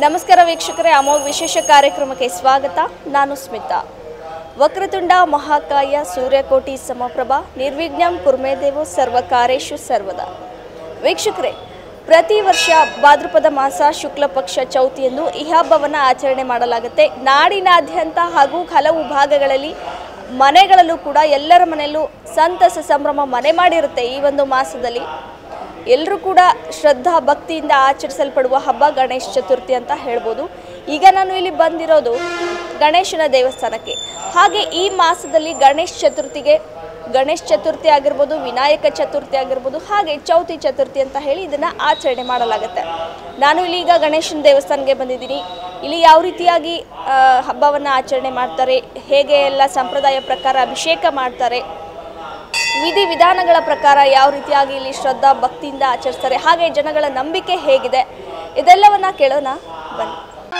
ನಮಸ್ಕಾರ ವೀಕ್ಷಕರೇ, ಅಮೋಘ ವಿಶೇಷ ಕಾರ್ಯಕ್ರಮಕ್ಕೆ ಸ್ವಾಗತ. ನಾನು ಸ್ಮಿತಾ. ವಕ್ರತುಂಡ ಮಹಾಕಾಯ ಸೂರ್ಯಕೋಟಿ ಸಮಪ್ರಭ ನಿರ್ವಿಘ್ನಂ ಕುರ್ಮೇದೇವೋ ಸರ್ವಕಾರೇಷು ಸರ್ವದಾ. ವೀಕ್ಷಕರೇ, ಪ್ರತಿ ವರ್ಷ ಭಾದ್ರಪದ ಮಾಸ ಶುಕ್ಲ ಪಕ್ಷ ಚೌತಿಯಂದು ಈ ಹಬ್ಬವನ್ನು ಆಚರಣೆ ಮಾಡಲಾಗುತ್ತೆ. ನಾಡಿನಾದ್ಯಂತ ಹಾಗೂ ಹಲವು ಭಾಗಗಳಲ್ಲಿ ಮನೆಗಳಲ್ಲೂ ಕೂಡ ಎಲ್ಲರ ಮನೆಯಲ್ಲೂ ಸಂತಸ ಸಂಭ್ರಮ ಮನೆ ಮಾಡಿರುತ್ತೆ. ಈ ಒಂದು ಮಾಸದಲ್ಲಿ ಎಲ್ಲರೂ ಕೂಡ ಶ್ರದ್ಧಾ ಭಕ್ತಿಯಿಂದ ಆಚರಿಸಲ್ಪಡುವ ಹಬ್ಬ ಗಣೇಶ ಚತುರ್ಥಿ ಅಂತ ಹೇಳ್ಬೋದು. ಈಗ ನಾನು ಇಲ್ಲಿ ಬಂದಿರೋದು ಗಣೇಶನ ದೇವಸ್ಥಾನಕ್ಕೆ. ಹಾಗೆ ಈ ಮಾಸದಲ್ಲಿ ಗಣೇಶ ಚತುರ್ಥಿ ಆಗಿರ್ಬೋದು, ವಿನಾಯಕ ಚತುರ್ಥಿ ಆಗಿರ್ಬೋದು, ಹಾಗೆ ಚೌತಿ ಚತುರ್ಥಿ ಅಂತ ಹೇಳಿ ಇದನ್ನು ಆಚರಣೆ ಮಾಡಲಾಗುತ್ತೆ. ನಾನು ಇಲ್ಲಿ ಈಗ ಗಣೇಶನ ದೇವಸ್ಥಾನಕ್ಕೆ ಬಂದಿದ್ದೀನಿ. ಇಲ್ಲಿ ಯಾವ ರೀತಿಯಾಗಿ ಹಬ್ಬವನ್ನು ಆಚರಣೆ ಮಾಡ್ತಾರೆ, ಹೇಗೆ ಎಲ್ಲ ಸಂಪ್ರದಾಯ ಪ್ರಕಾರ ಅಭಿಷೇಕ ಮಾಡ್ತಾರೆ, ವಿಧಿ ವಿಧಾನಗಳ ಪ್ರಕಾರ ಯಾವ ರೀತಿಯಾಗಿ ಇಲ್ಲಿ ಶ್ರದ್ಧಾ ಭಕ್ತಿಯಿಂದ ಆಚರಿಸ್ತಾರೆ, ಹಾಗೆ ಜನಗಳ ನಂಬಿಕೆ ಹೇಗಿದೆ, ಇದೆಲ್ಲವನ್ನ ಕೇಳೋಣ ಬನ್ನಿ.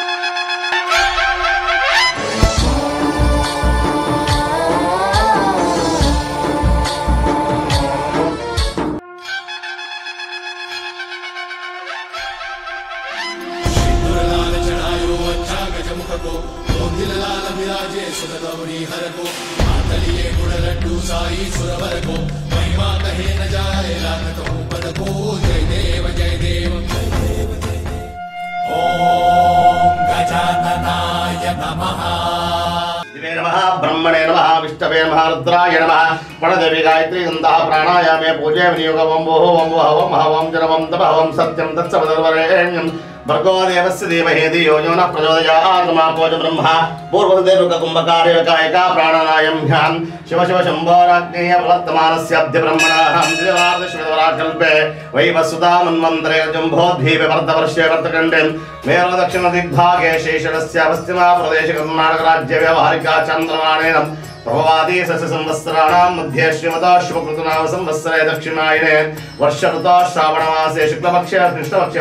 साई सुरवर को महिमा कहे न जाए लाख पद को जय देव जय देव जय देव जय देव। ओम गजाननाय नमः। दिवे नमः, ब्रह्मणे नमः, विष्णवे नमः, रुद्राय नमः। प्रणदेवी गायत्री गन्धः प्राणायामे पूजे विनियोग ओम ओम हवं जनवं तपहवं सत्यं तत्सवदर्वरेण्यं भर्गो देवस्य धीमहि धियो यो नः प्रचोदयात्। मापोज ब्रह्मा पूर्वदेवक कुम्भकार्यकायका प्राणानायं ध्यान शिव शिव शम्भोराज्ञेय फलत्तमानस्याद्य ब्रह्मणाहं दिवार्धश्वेतवराकल्पे वैवसुधा मन्वन्तरे जम्भोद्भीपे वर्धवर्षे वर्तकण्डे मेरो दक्षिणदिग्भागे शेषरस्य पश्चिमा प्रदेश कर्णाटकराज्ये व्यावहारिका चन्द्रमाणेन प्रभवादी सस्य संवत्सराणां मध्ये श्रीमता शुभकृतनाम संवत्सरे दक्षिणायने वर्ष ऋतौ श्रावणमासे शुक्लपक्षे कृष्णपक्षे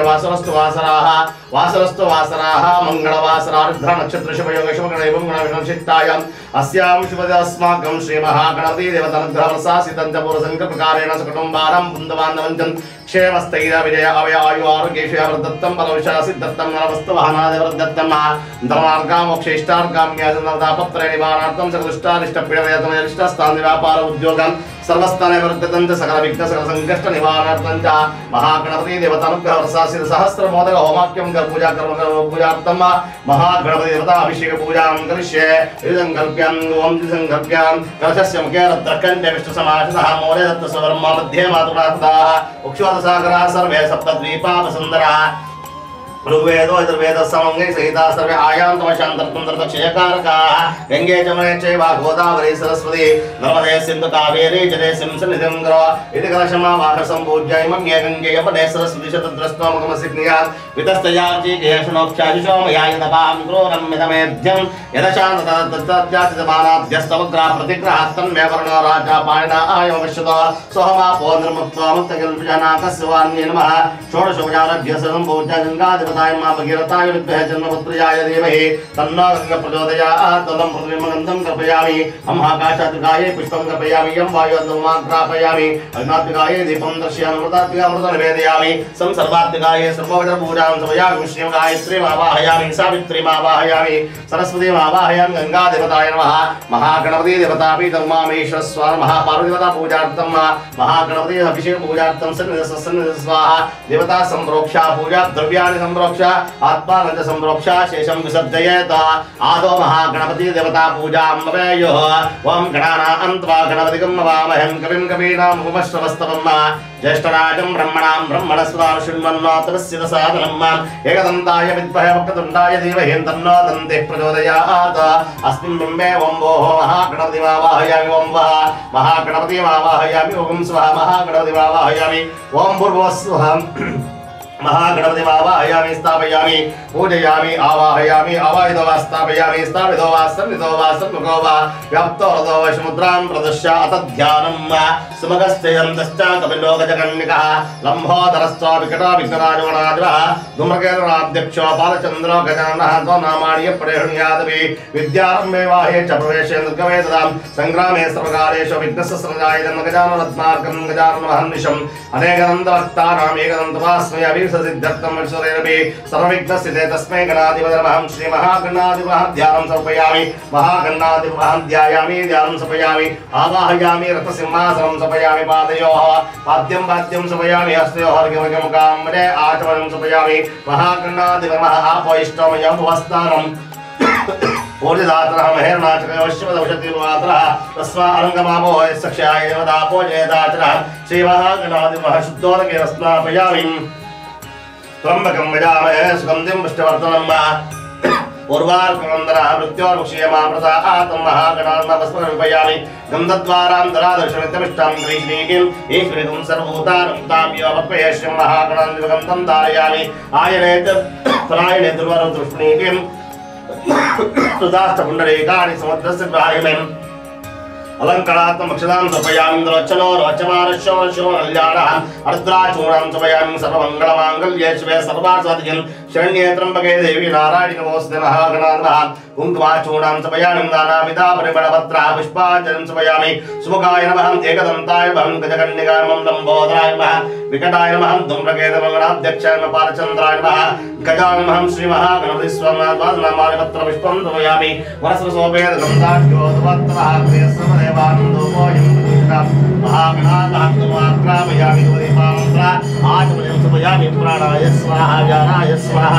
वासरस्तु वासराः मंगलवासरा रुद्र नक्षत्र शुभयोग शुभगणैवं गुणविशिष्टायाम् अस्यां शुभदे अस्माकं श्री महागणपति देवतानुग्रह प्रसादितं च पूर्वसङ्कल्पकारेण सुकुटुम्बानां बन्धुबान्धवं क्षेमस्थैर्य विजय अवयायु आरोग्यैश्वर्यवृद्धत्तं परविशासिद्धत्तं नरवस्तु वाहनादिवृद्धत्तं धर्मार्गां मोक्षेष्टार्गाम्याजनदापत्रे निवारणार्थं सकलुष्टानिष्टपीडयतमयरिष्टस्थान व्यापार उद्योगं सर्वस्थाने वर्धतं च सकल विघ्न सकल संकष्ट निवारणार्थं च महागणपति देवतानुग्रह प्रसादित सहस्र मोदक होमाख्यं पूजा कर्म पूजार्थं महागणपति देवता अभिषेक पूजां करिष्ये। संकल्प्यं ओम संकल्प्यं कलशस्य मुखे रत्नकण्ठे विष्णुसमासः मौर्य दत्तस्वर्मा मध्ये मातुरार्थाः उक्षोदसागराः सर्वे सप्तद्वीपावसुन्दराः ऋग्वेदो यजुर्वेद समंगे सहिता सर्वे आयान्तमशान्तर्तुन्द्रदक्षयकारकाः गंगे जमुने चैव गोदावरी सरस्वती नर्मदे सिन्धु कावेरी जलेस्मिन् सन्निधिं कुरु इति कलशमावाह सम्पूज्य इमं ये गंगे यमुने सरस्वती शतद्रष्टोमुखमसिग्नियात् वितस्तयार्चिकेशनोक्षाशिशोमयायतपां क्रूरमिदमेध्यं यदशान्ततत्तत्याचितमानाद्यस्तवग्रह प्रतिग्रहात्तन्मे वर्णो राजा पाणिना आयोमश्यतो सोहमापो निर्मुक्त्वा मुक्तकिल्पजनाकस्य वान्ये नमः। षोडशोपचारभ्य सम्पूज्य गङ्गाधिपति भगीरथाय विद्महे जन्मपुत्र्याय धीमहि तन्नो गङ्गा प्रचोदयात्। तदं पृथ्वीमगन्धं कर्पयामि अहम् आकाशात्मिकायै पुष्पं कर्पयामि यं वायुर्धूमाग्रापयामि अग्नात्मिकायै दीपं दर्शयामि अमृतात्मिकामृतं निवेदयामि सर्वात्मिकायै सर्वोपचारपूजां समयामि श्रीं गायत्रीम् आवाहयामि सावित्रीम् आवाहयामि सरस्वतीम् आवाहयामि गङ्गादेवताय नमः। महागणपति देवतापीठमामेश्वर स्वाहा महापार्वती देवता पूजार्थं महागणपति अभिषेक पूजार्थं सन्निधि स्वाहा देवता संप्रोक्षा पूजा द्रव्याणि संप्रोक्ष आत्मानंद संप्रोक्ष शेषं विसर्जयेत। आदौ महागणपति देवता पूजां भवेयुः। ओम गणानां त्वा गणपतिं नमामहं कविं कवीनाम् उपमश्रवस्तवम् ज्येष्ठराजं ब्रह्मणां ब्रह्मणस्पदां शृण्वन्नोतरस्य साधनम् एकदन्ताय विद्महे वक्रतुण्डाय धीमहि तन्नो दन्तिः प्रचोदयात्। अस्मिन् बिम्बे ओं भोः महागणपतिमावाहयामि ओं वः महागणपतिमावाहयामि ओं स्वः महागणपतिमावाहयामि ओं भूर्भुवः स्वः महागणपतिमावाहयामि स्थापयामि पूजयामि आवाहयामि आवाहितो वा स्थापयामि स्थापितो वा सन्निधो वा सन्मुखो वा व्याप्तो हृदो वा समुद्रां प्रदर्श्य अतध्यानं सुमगस्त्ययन्तश्च कपिलो गजकर्णिकः लम्बोदरश्च विकटो विघ्नराजगणाधिपः धूम्रकेतुराध्यक्षो बालचन्द्रो गजाननः त्वं नामानि प्रेहणीयादपि विद्यारम्भे वाहे च प्रवेशे निर्गमे तदां सङ्ग्रामे सर्वकालेषु विघ्नस्य सृजाय जन्म गजाननरत्नार्कं गजाननमहर्निशम् अनेकदन्तभक्तानाम् एकदन्तोपास्मि सिद्ध्यर्थं विश्वरेरपि सर्वविघ्नस्थिते तस्मै गणाधिपतये नमः श्री महागणाधिपतये ध्यानं समर्पयामि महागणाधिपतये ध्यायामि ध्यानं समर्पयामि आवाहयामि रथसिंहासनं समर्पयामि पादयोः पाद्यं समर्पयामि हस्तयोः अर्घ्यं काम्रे आचमनं समर्पयामि महागणाधिपतये नमः आपोष्टमयं भवस्तानं पूजितात्रः महेर्नाचकयोश्वदौषधिर्मात्रः तस्मा अलङ्गमापो सख्याय देवतापो जयदाचरः श्रीमहागणाधिपतये शुद्धोदकेन स्नापयामि त्र्यम्बकं यजामहे सुगन्धिं पुष्टिवर्धनं पूर्वार्कवन्दनः मृत्योर्मुक्षीयमामृता आतं महागणात्मभस्मरूपयामि गन्धद्वारां दरादर्शमित्यमिष्टां ग्रीष्णीकिम् ईश्वरितं सर्वभूतानं तां योपक्वयेष्यं महागणान्विगन्धं धारयामि आयनेत प्रायणे दुर्वरतृष्णीकिम् सुदाष्टपुण्डरीकाणि समुद्रस्य ग्राह्यमेन् अलंकरात्मक अक्षदां समर्पयामि रोचनो रोचमानश्यो कल्याणः अर्द्राचूर्णं समर्पयामि सर्वमङ्गलमाङ्गल्ये शिवे सर्वार्थसाधिके शरण्ये त्र्यम्बके देवी नारायणि नमोऽस्तुते महागणाधिपतये कुङ्कुमाचूर्णं समर्पयामि नानाविधा परिमलपत्राः पुष्पाञ्जलिं समर्पयामि सुमुखाय नमः एकदन्ताय नमः गजकन्यकाय नमः लम्बोदराय नमः विकटाय नमः धूम्रकेतुमगणाध्यक्षाय नमः बालचन्द्राय नमः गजाय नमः श्रीमहागणपति स्वामिनाथवासनामालिपत्रपुष्पं समर्पयामि वरसरसोपेतगन्धाढ्योतवत्तमः प्रियस्समदेवानन्दोपोऽयं महागणाधिपतये दुदीपामन्त्रा आचमनं समर्पयामि प्राणाय स्वाहा व्यानाय स्वाहा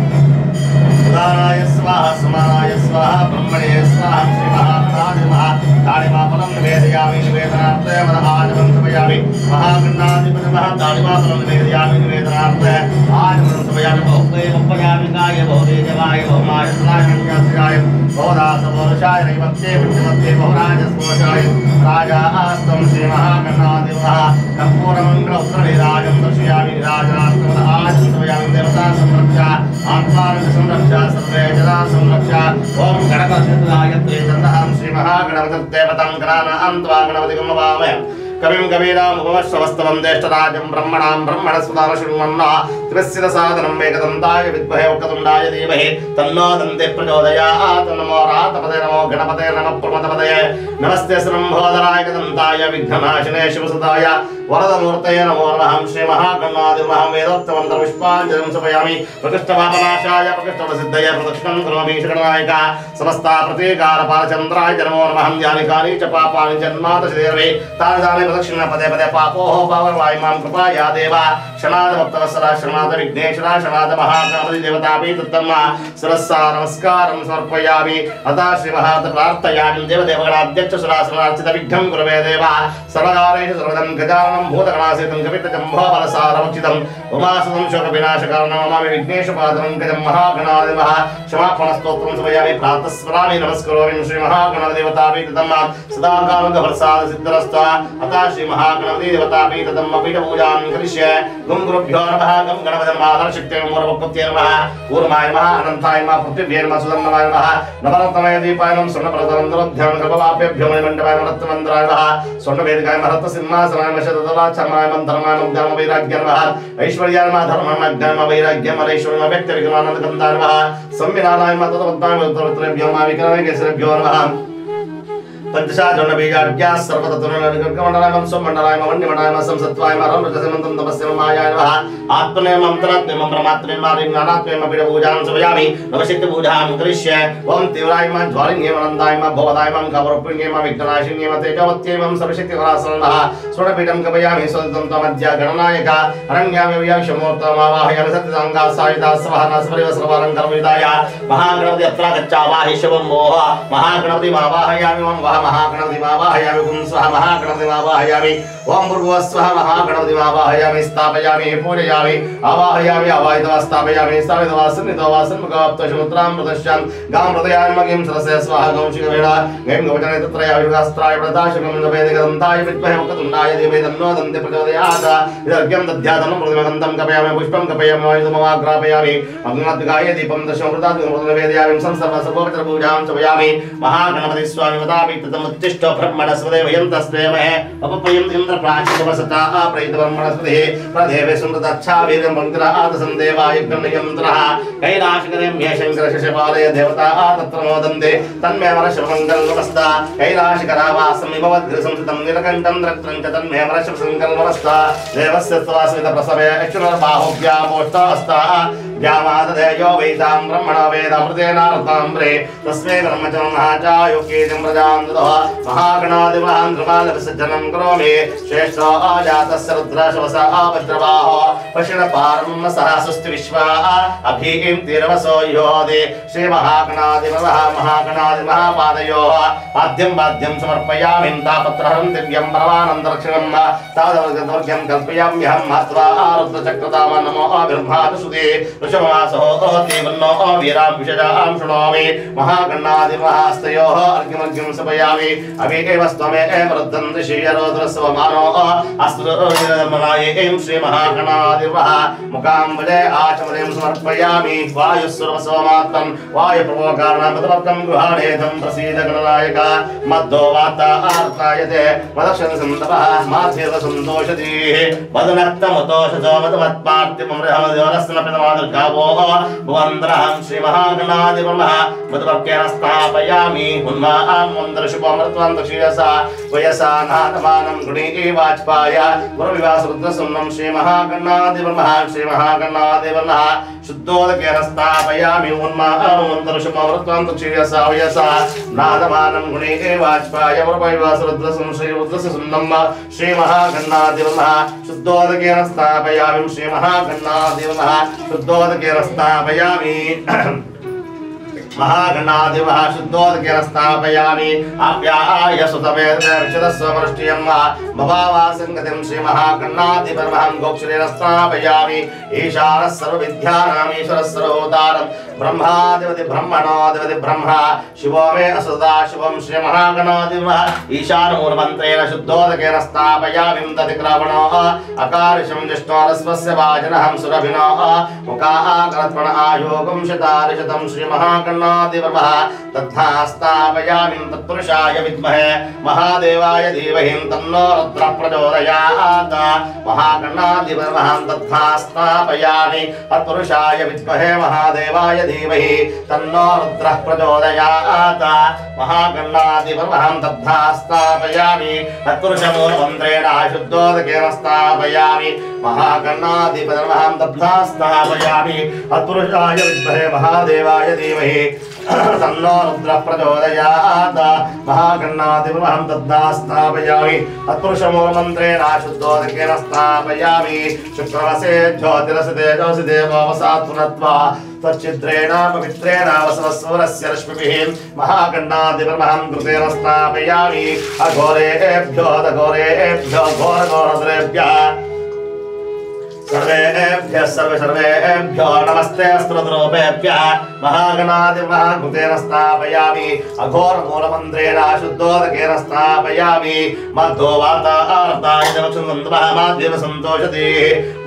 उदानाय स्वाहा समानाय स्वाहा ब्रह्मणे स्वाहा श्रीमहागणाधिपतये ताळिमाफलं निवेदयामि निवेदनार्थे आचमनं समर्पयामि महागणाधिपतये ताळिमाफलं निवेदयामि निवेदनार्थे आचमनं समर्पयामि बहुपयामि काय बहुदेवाय बहुमाय स्वाहाय बहुदासपौरुषाय नैवत्ये विष्णुमत्ये बहुराजस्पोषाय राजा आस्तं श्रीमहागणाधिपतये कर्पूरमङ्गलोत्तरनिराजं दर्शयामि राजनार्थं आचमनं समर्पयामि देवता संरक्षा आत्मानं संरक्षा सर्वे जना संरक्षा ओम गणपतिर्गायत्रे चन्द्रहं श्रीमहागणपतिर्देवतां गणानां त्वा गणपतिं नमामहे कविं कवीनामुपमश्रवस्तवं ज्येष्ठराजं ब्रह्मणां ब्रह्मणस्पदान शृण्वन्नः त्रिशिरसादनं मेघदन्ताय विद्महे वक्रतुण्डाय धीमहि तन्नो दन्ते प्रचोदयात् नमो रातपदे नमो गणपते नमः प्रमदपदये नमस्ते श्रीलम्बोदराय गदन्ताय विघ्ननाशिने शिवसुताय वरदमूर्तये नमो नमः श्रीमहागणाधिपतये वेदोक्तमन्त्रपुष्पाञ्जलिं समर्पयामि प्रकृष्टपापनाशाय प्रकृष्टप्रसिद्धये प्रदक्षिणं करोमि श्रीगणनायक समस्ता प्रतीकारपालचन्द्राय नमो नमः ध्यानिकानि च पापानि जन्मादशदेवे तानि प्रदक्षिण पदे पदे पापोः पावनवायुमां कृपाया देव शनाद भक्तवत्सला शनाद विघ्नेश्वरा शनाद महागणपति देवतापि तत्तम सरस्सा नमस्कारं समर्पयामि अतः श्रीमहात प्रार्थयामि देवदेवगणाध्यक्ष सुरासनार्चित विघ्नं कुरवे देव सर्वकारेषु सर्वदं गजाननं भूतगणासेतं कपितजम्भोबलसारमक्षितं उमासुतं शोकविनाशकारणं नमामि विघ्नेशपादनं गजं महागणाधिपतये क्षमापणस्तोत्रं समर्पयामि प्रातस्मरामि नमस्करोमि श्रीमहागणदेवतापि तत्तम सदाकालप्रसाद सिद्धरस्ता अतः श्रीमहागणपति देवतापि तत्तम पीठपूजां करिष्ये गं गुरुभ्यो नमः गं गणपतिर्माधरशक्त्यै मूर्वपत्यै नमः कूर्माय नमः अनन्ताय नमः पृथिव्यै नमः सुदन्नवाय नमः नवरत्नमय दीपाय नमः स्वर्णप्रदं दुरध्यान कृपवाभ्यभ्यो मणिमण्डपाय नमः रत्नमन्त्राय नमः स्वर्णवेदिकाय नमः रत्नसिंहासनाय नमः शतदलाच्छमाय नमः धर्माय नमः धर्मवैराग्याय नमः ऐश्वर्याय नमः धर्मज्ञाय नमः वैराग्याय नमः ऐश्वर्याय नमः व्यक्तिविक्रमानन्दकन्दाय नमः संविधानाय नमः तत्पद्माय उत्तरोत्तरेभ्यो नमः विक्रमाय केसरेभ्यो नमः पंचशाजन बीजाढ्या सर्वतत्वनिर्गमण्डलाय नमः स्वमण्डलाय नमः वन्यमण्डलाय नमः संसत्वाय नमः रजसमन्तं तपस्या मायाय नमः आत्मने मम तरात्मे मम परमात्मे मारिं ज्ञानात्मे मम पीठपूजां समर्पयामि नवशक्तिपूजां करिष्ये ओम तीव्राय नमः ज्वालिन्ये अनन्ताय नमः भवदाय नमः कवरपुण्ये नमः विघ्ननाशिन्ये नमः तेजोवत्ये नमः सर्वशक्तिवरासनं नमः स्वर्णपीठं कपयामि स्वदन्तं त्वमद्य गणनायक अरण्यामि व्याक्षमूर्तमावाहयामि सत्यसङ्गा सायुधा सवहना सपरिव सर्वालङ्कारविदाय महागणपति अत्र गच्छावाहि शिवं मोह महागणपति मावाहयामि मम महागणपति मावाहयामि कुं स्वः महागणपति मावाहयामि ओम भूर्भुवः स्वः महागणपति मावाहयामि स्थापयामि पूजयामि आवाहयामि आवाहित्वा स्थापयामि स्थापित्वा सन्निधवा सन्मुखाप्तशमुद्रां प्रदश्यां गां प्रदयामि मगिं सरसे स्वः गौशिकवेणा गैं गवचने तत्रयायुगास्त्राय प्रदाशकं नवेदिकदन्ताय विद्महे वक्रतुण्डाय धीमहि तन्नो दन्ति प्रचोदयात् इदर्घ्यं दध्यातनं प्रतिमगन्तं कपयामि पुष्पं कपयामि वायुधूममाग्रापयामि अग्निमद्गाय दीपं दशमृतात् नवेदयामि संसर्व सर्वोपचारपूजां समर्पयामि महागणपति स्वामी वदामि तमुत्तिष्ठो ब्रह्मणस्पदे वयं तस्मेमहे अपपयं इन्द्र प्राचितवसता प्रैतब्रह्मणस्पदे प्रदेवे सुमृतच्छा वीर्यं पंक्तिरात संदेवाय गणयन्त्रः कैलाशकरें ये शंकर शशपालय देवता तत्र मोदन्ते तन्मे वरशमङ्गलमस्ता कैलाशकरावासमिव वज्रसंस्थितं नीलकण्ठं रक्तं च तन्मे वरशमङ्गलमस्ता देवस्य स्वास्मित प्रसवे अक्षुरबाहुभ्यामोष्टास्ता व्यामाददेयो वैदां ब्रह्मणो वेदामृतेनारताम्रे तस्मै ब्रह्मचर्महाचायुक्येजं प्रजान्दतः महागणादिमहान्द्रमालविसर्जनं करोमि श्रेष्ठो अजातस्य रुद्राशवसा वज्रवाहो पश्यन् सह सुस्ति विश्वा अभीं तीरवसो योदे श्रीमहागणादिमहापादयोः आद्यं वाद्यं समर्पयामि तापत्रहं दिव्यं परमानन्दरक्षणं तावदवर्गं कल्पयाम्यहं महत्वा रुद्रचक्रताम नमो ब्रह्मादसुदे ऋषभवासो तीव्रन्नो वीरां विषजां शृणोमि महागणादिमहास्तयोः अर्घ्यमर्घ्यं समयामि अभिकेव स्वमे वृद्धं श्रीयरोद्रस्वमानो अस्त्रमलायें श्रीमहागणादिमः मुखाम्बुजे आचमनीं समर्पयामि वायुस्वरवसोमात्मं वायुप्रभोकारणमतमर्कं गृहाणेदं प्रसीद गणनायक मद्धो वातार्तायते मदक्षं सन्दपः माधीर्वसन्तोषधीः वदनक्तमतोषजो मदमत्पार्थिवमृहमदेवरस्नपितमादुर्गावो भुवन्द्रहं श्रीमहागणादिब्रह्मः मदवर्केण स्थापयामि उन्मां वन्दरशुभमृत्वन्तक्षीयसा वयसा नादमानं गुणी वाजपाय गुरुविवासरुद्रसुन्नं श्रीमहागणादिब्रह्मः श्रीमहागणादिब्रह्मः शुद्धोदकेन स्थापयामि उन्मां वन्दरशुभमृत्वन्तक्षीयसा वयसा नादमानं गुणी वाजपाय गुरुविवासरुद्रसुन्नं श्रीरुद्रसुन्नं श्रीमहागणादिब्रह्मः शुद्धोदकेन स्थापयामि श्रीमहागणादिब्रह्मः शुद्धोदकेन स्थापयामि महागणाधिपः शुद्धोदकेन स्थापयामि आप्याय सुतमेतस्वमृष्टियं भवावासङ्गतिं श्रीमहागणाधिपरमहं गोक्षरेण स्थापयामि ईशानः सर्वविद्यानाम् ईश्वरः सर्वभूतानां ब्रह्माधिपति ब्रह्मणाधिपति ब्रह्मा शिवो मे असुदा शिवं श्रीमहागणाधिपः ईशानमूलमन्त्रेण शुद्धोदकेन स्थापयामि तदिक्रावणो अकारिशं जिष्णोरस्वस्य वाजनहं सुरभिनो मुखाकरत्मण आयोगं शतारिशतं श्रीमहागणाधिपः तथा स्थापयामि तत्पुरुषाय विद्महे महादेवाय धीमहि तन्नो रुद्रः प्रचोदयात् महागणाधिपः तथा स्थापयामि तत्पुरुषाय विद्महे महादेवाय धीमहि तन्नो रुद्रः प्रचोदयात् महागणाधिपः तथा स्थापयामि तत्पुरुषमूलमन्त्रेण शुद्धोदकेन स्थापयामि महागणाधिपः तथा स्थापयामि तत्पुरुषाय विद्महे महादेवाय धीमहि तन्नो रुद्रः प्रचोदयात् महागणाधिपः तथा स्थापयामि तत्पुरुषमूलमन्त्रेण शुद्धोदकेन स्थापयामि शुक्रवसे ज्योतिरसि तेजोसि देवोऽवसात्पुनत्वा तच्चिद्रेण पवित्रेण वसवस्वरस्य रश्मिभिः महागणाधिपः कृतेन स्थापयामि अघोरेभ्यो दघोरेभ्यो घोरघोरद्रेभ्यः सर्वेभ्यः सर्वेभ्यो नमस्ते स्त्रोत्रोपेभ्यः महागणाधिपः कृतेन स्थापयामि अघोरमूलमन्त्रेण शुद्धोदकेन स्थापयामि मद्धो वातार्ताय देवक्षुन्दः माध्यमसन्तोषधीः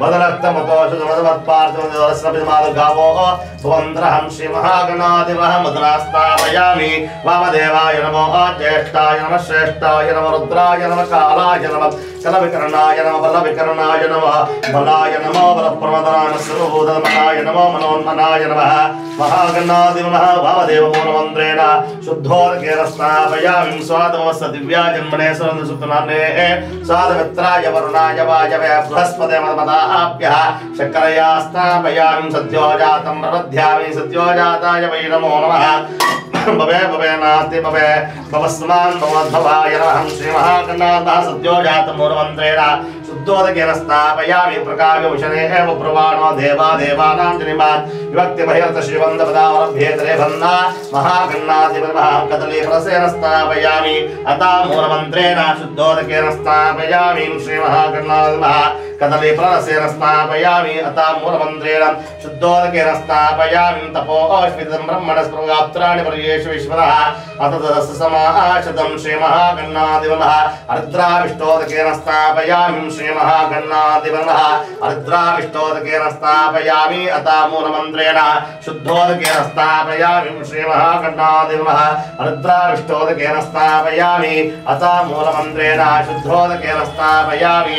मदरक्तमतोषमदमत्पार्थिवस्रपितमादुर्गावो भुवन्द्रहं श्रीमहागणाधिपः मदना स्थापयामि वामदेवाय नमो ज्येष्ठाय नमः श्रेष्ठाय नमः रुद्राय नमः कालाय नमः कलविकर्णाय नमः बलविकर्णाय नमः बलाय नमो बलप्रमदाय सर्वभूतमनाय नमो मनोन्मनाय नमः महागणाधिपः वामदेवमूलमन्त्रेण शुद्धोदकेन स्थापयामि स्वादवस्य दिव्याजन्मने सुरन्दसुतनाम्ने स्वादमित्राय वरुणाय वायवे बृहस्पते मदमदाभ्यः शर्करया स्थापयामि सद्योजातं प्रबध्यामि सद्योजाताय वै नमो नमः भवे भवे नास्ति भवे भवस्मान् भवद्भवाय नमः श्रीमहागणाधिपः सद्योजातमूलमन्त्रेण शुद्धोदकेन स्थापयामि प्रकाव्यभूषणे एव प्रवाणो देवानां जनिमात् विभक्ति बहिर्त श्रीवन्दपदावरभ्येतरे भन्ना महागणाधिपः कदलीफलसेन स्थापयामि अता मूलमन्त्रेण शुद्धोदकेन स्थापयामि श्रीमहागणाधिपः कदलीफलरसेन स्नापयामि अतः मूलमन्त्रेण शुद्धोदकेन स्नापयामि तपोश्वितं ब्रह्मणस्पृगात्राणि पर्येषु विश्वतः अथ तदस्समाशतं श्रीमहागणाधिपनः अर्द्राविष्टोदकेन स्नापयामि श्रीमहागणाधिपनः अर्द्राविष्टोदकेन स्नापयामि अतः मूलमन्त्रेण शुद्धोदकेन स्नापयामि श्रीमहागणाधिपनः अर्द्राविष्टोदकेन स्नापयामि अतः मूलमन्त्रेण शुद्धोदकेन स्नापयामि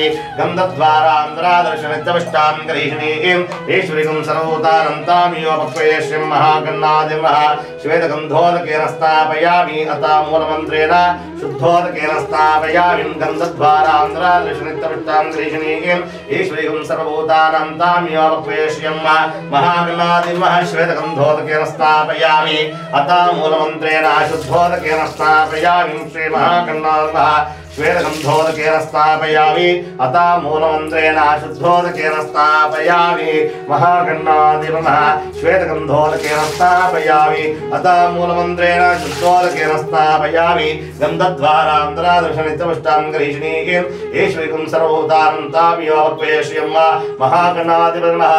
गन्धद्वारान्तरादर्शनित्यविष्टां गृहिणीं ईश्वरीं सर्वभूतानन्तामियोपक्वये श्रीं महागणाधिपनः श्वेतगन्धोदकेन स्नापयामि अतः मूलमन्त्रेण शुद्धोदकेन स्नापयामि गन्धद्वारान्तरादर्शनित्यविष्टां गृहिणीं ईश्वरीं सर्वभूतानन्तामियोपक्वये श्रीं महागणाधिपनः श्वेतगन्धोदकेन स्नापयामि अतः मूलमन्त्रेण शुद्धोदकेन स्नापयामि श्री महागणाधिपनः श्वेतगन्धोदकेन स्थापयामि अतः मूलमन्त्रेण शुद्धोदकेन स्थापयामि महागणाधिपनः श्वेतगन्धोदकेन स्थापयामि अतः मूलमन्त्रेण शुद्धोदकेन स्थापयामि गन्धद्वारान्तरादर्शनित्यविष्टां गृहिणीं ईश्वरीं सर्वभूतानन्तामियोपक्वये श्रियं महागणाधिपनः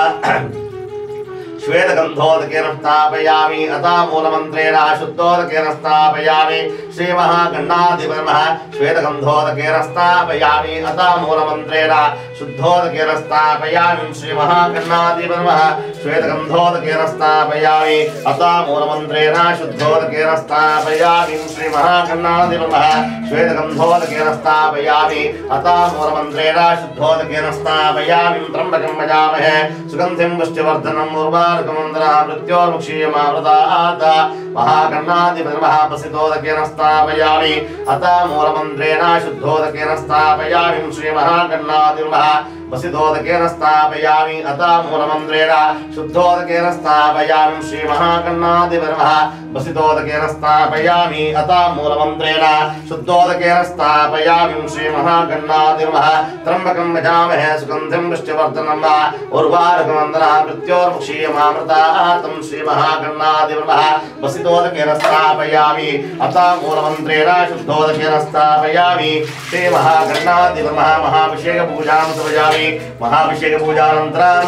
श्वेतगन्धोदकेन स्थापयामि अतः मूलमन्त्रेण शुद्धोदकेन स्थापयामि श्रीमहागणाधिपनः श्वेतगन्धोदकेन स्थापयामि अतः मूलमन्त्रेण शुद्धोदकेन स्थापयामि श्रीमहागणाधिपनः श्वेतगन्धोदकेन स्थापयामि अतः मूलमन्त्रेण शुद्धोदकेन स्थापयामि श्रीमहागणाधिपनः श्वेतगन्धोदकेन स्थापयामि अतः मूलमन्त्रेण शुद्धोदकेन स्थापयामि त्र्यम्बकं यजामहे सुगन्धिं पुष्टिवर्धनम् मृत्योर्मुक्षीयमावृतात् महागणाधिपनः वसितोदकेन स्थापयामि अतः मूलमन्त्रेण शुद्धोदकेन स्थापयामि श्रीमहागणाधिपनः वसितोदकेन स्थापयामि अतः मूलमन्त्रेण शुद्धोदकेन स्थापयामि श्रीमहागणाधिपनः वसितोदकेन स्थापयामि अतः मूलमन्त्रेण शुद्धोदकेन स्थापयामि श्रीमहागणाधिपनः त्र्यम्बकं यजामहे सुगन्धिं पुष्टिवर्धनम् उर्वारुकमन्दनः मृत्योर्मुक्षीयमामृतात् श्रीमहागणाधिपनः वसितोदकेन स्थापयामि अतः मूलमन्त्रेण शुद्धोदकेन स्थापयामि श्रीमहागणाधिपनः महाभिषेकपूजां समयामि महाभिषेकपूजानन्तरं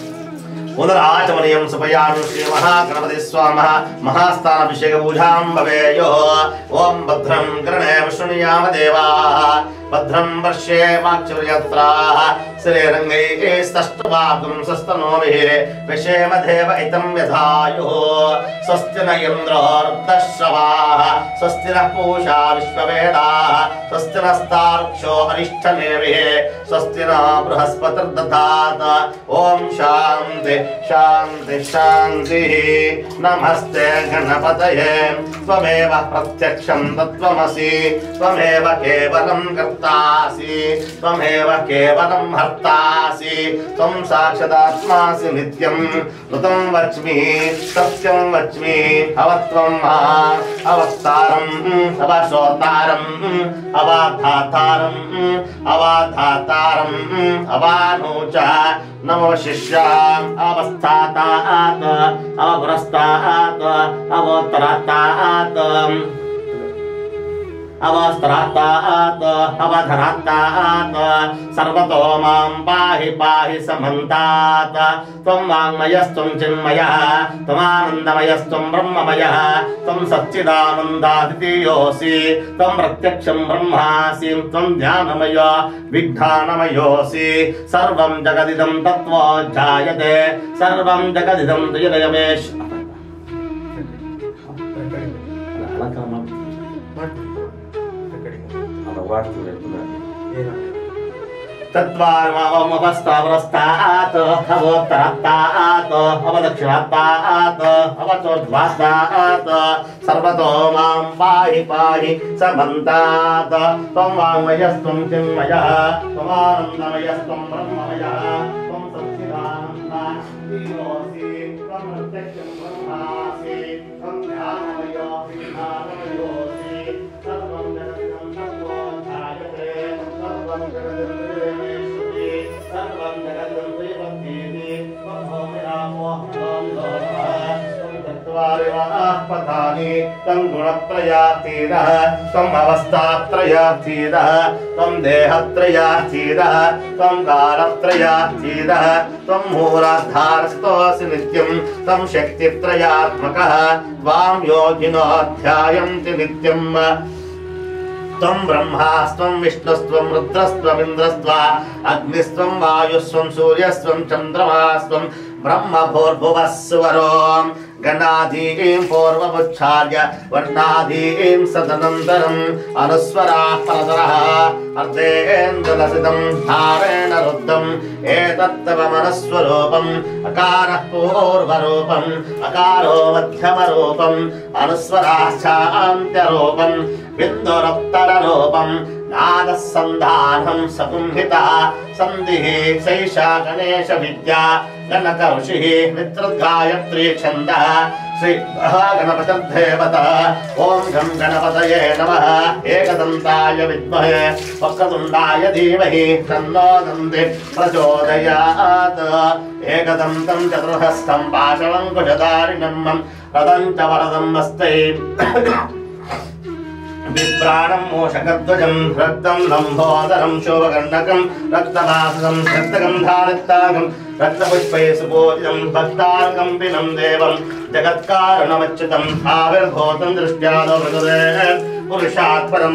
पुनराचमनीयं समयामि श्रीमहागणपति स्वामः महास्थानाभिषेकपूजां भवेयुः ओं भद्रं कर्णेव शृणुयाम देवाः भद्रं वर्षे माक्षुर्यत्राः श्रीरङ्गैः स्तष्टवागुं स्वस्तनोभिः विषेम देव इतं व्यधायुः स्वस्ति न इन्द्रोर्दश्रवाः स्वस्ति नः पूषा विश्ववेदाः स्वस्ति नस्तार्क्ष्यो अरिष्ठनेमिः स्वस्ति न बृहस्पतिर्दधात् ॐ शान्ति शान्ति शान्तिः नमस्ते गणपतये त्वमेव प्रत्यक्षं तत्त्वमसि त्वमेव केवलं कर्तासि त्वमेव केवलं हर्तासि त्वं साक्षादात्मासि नित्यं ऋतं वच्मि सत्यं वच्मि अवत्वं अवतारम् अवशोतारम् अवाधातारम् अवाधातारम् अवानूच नमो शिष्याम् अवस्थातात् अवपुरस्तात् अवोत्तरात् अवस्त्रात् अवधरात् सर्वतो मां पाहि पाहि समन्तात् त्वं वाङ्मयस्त्वं चिन्मयः त्वमानन्दमयस्त्वं ब्रह्ममयः त्वं सच्चिदानन्दादितीयोऽसि त्वं प्रत्यक्षं ब्रह्मासि त्वं ध्यानमय विज्ञानमयोऽसि सर्वं जगदिदं तत्त्वोऽध्यायते सर्वं जगदिदं तुयदयमेष तत्त्वामवस्थावरस्तात् अवोत्तरात् अवदक्षिणात् अवचोर्ध्वात् सर्वतो मां पाहि पाहि समन्तात् त्वं वाङ्मयस्त्वं चिन्मयः त्वमानन्दमयस्त्वं ब्रह्ममयः त्वं सच्चिदानन्दोऽसि त्वं प्रत्यक्षं ब्रह्मासि त्वं ध्यानमयो विज्ञानमयोऽसि सर्वं जगदिदं तत्त्वोऽध्यायते सर्वं जगदिदं सर्वं जगदिदं त्वयि त्वं भूमिरापो त्वं लोकः त्वं चत्वारि पदानि त्वं गुणत्रयातीतः त्वम् अवस्थात्रयातीतः त्वं देहत्रयातीतः त्वं कालत्रयातीतः त्वं मूलाधारस्थोऽसि नित्यं त्वं शक्तित्रयात्मकः त्वां योगिनो ध्यायन्ति नित्यम् त्वं ब्रह्मास्त्वं विष्णुस्त्वं रुद्रस्त्वमिन्द्रस्त्वा अग्निस्त्वं वायुस्त्वं सूर्यस्त्वं चन्द्रमास्त्वं ब्रह्मभूर्भुवः सुवरों गणाधीं पूर्वमुच्चार्य वर्णाधीं सदनन्तरम् अनुस्वराः परतरः अर्धेन्द्रलसितं धारेण रुद्धम् एतत्तव मनस्वरूपम् अकारः पूर्वरूपम् अकारो मध्यमरूपम् अनुस्वराश्चान्त्यरूपम् बिन्दुरुत्तररूपम् नादः सन्धानं सकुंहितः सन्धिः सैषा गणेश विद्या गणक ऋषिः मित्रगायत्री छन्दः श्री गणपतिर्देवता ओं गं गणपतये नमः एकदन्ताय विद्महे वक्रतुण्डाय धीमहि तन्नो दन्ति प्रचोदयात् एकदन्तं चतुर्हस्तं पाशवङ्कुशधारिणं रदं च वरदं हस्ते विप्राणं मोषकध्वजं रक्तं लम्बोदरं शोभकर्णकं रक्तवासनं रक्तगन्धारितागं रक्तपुष्पैः सुपूजितं भक्तार्कम्पिनं देवं जगत्कारणमच्युतम् आविर्भूतं दृष्ट्यादो मृगदे पुरुषात् परं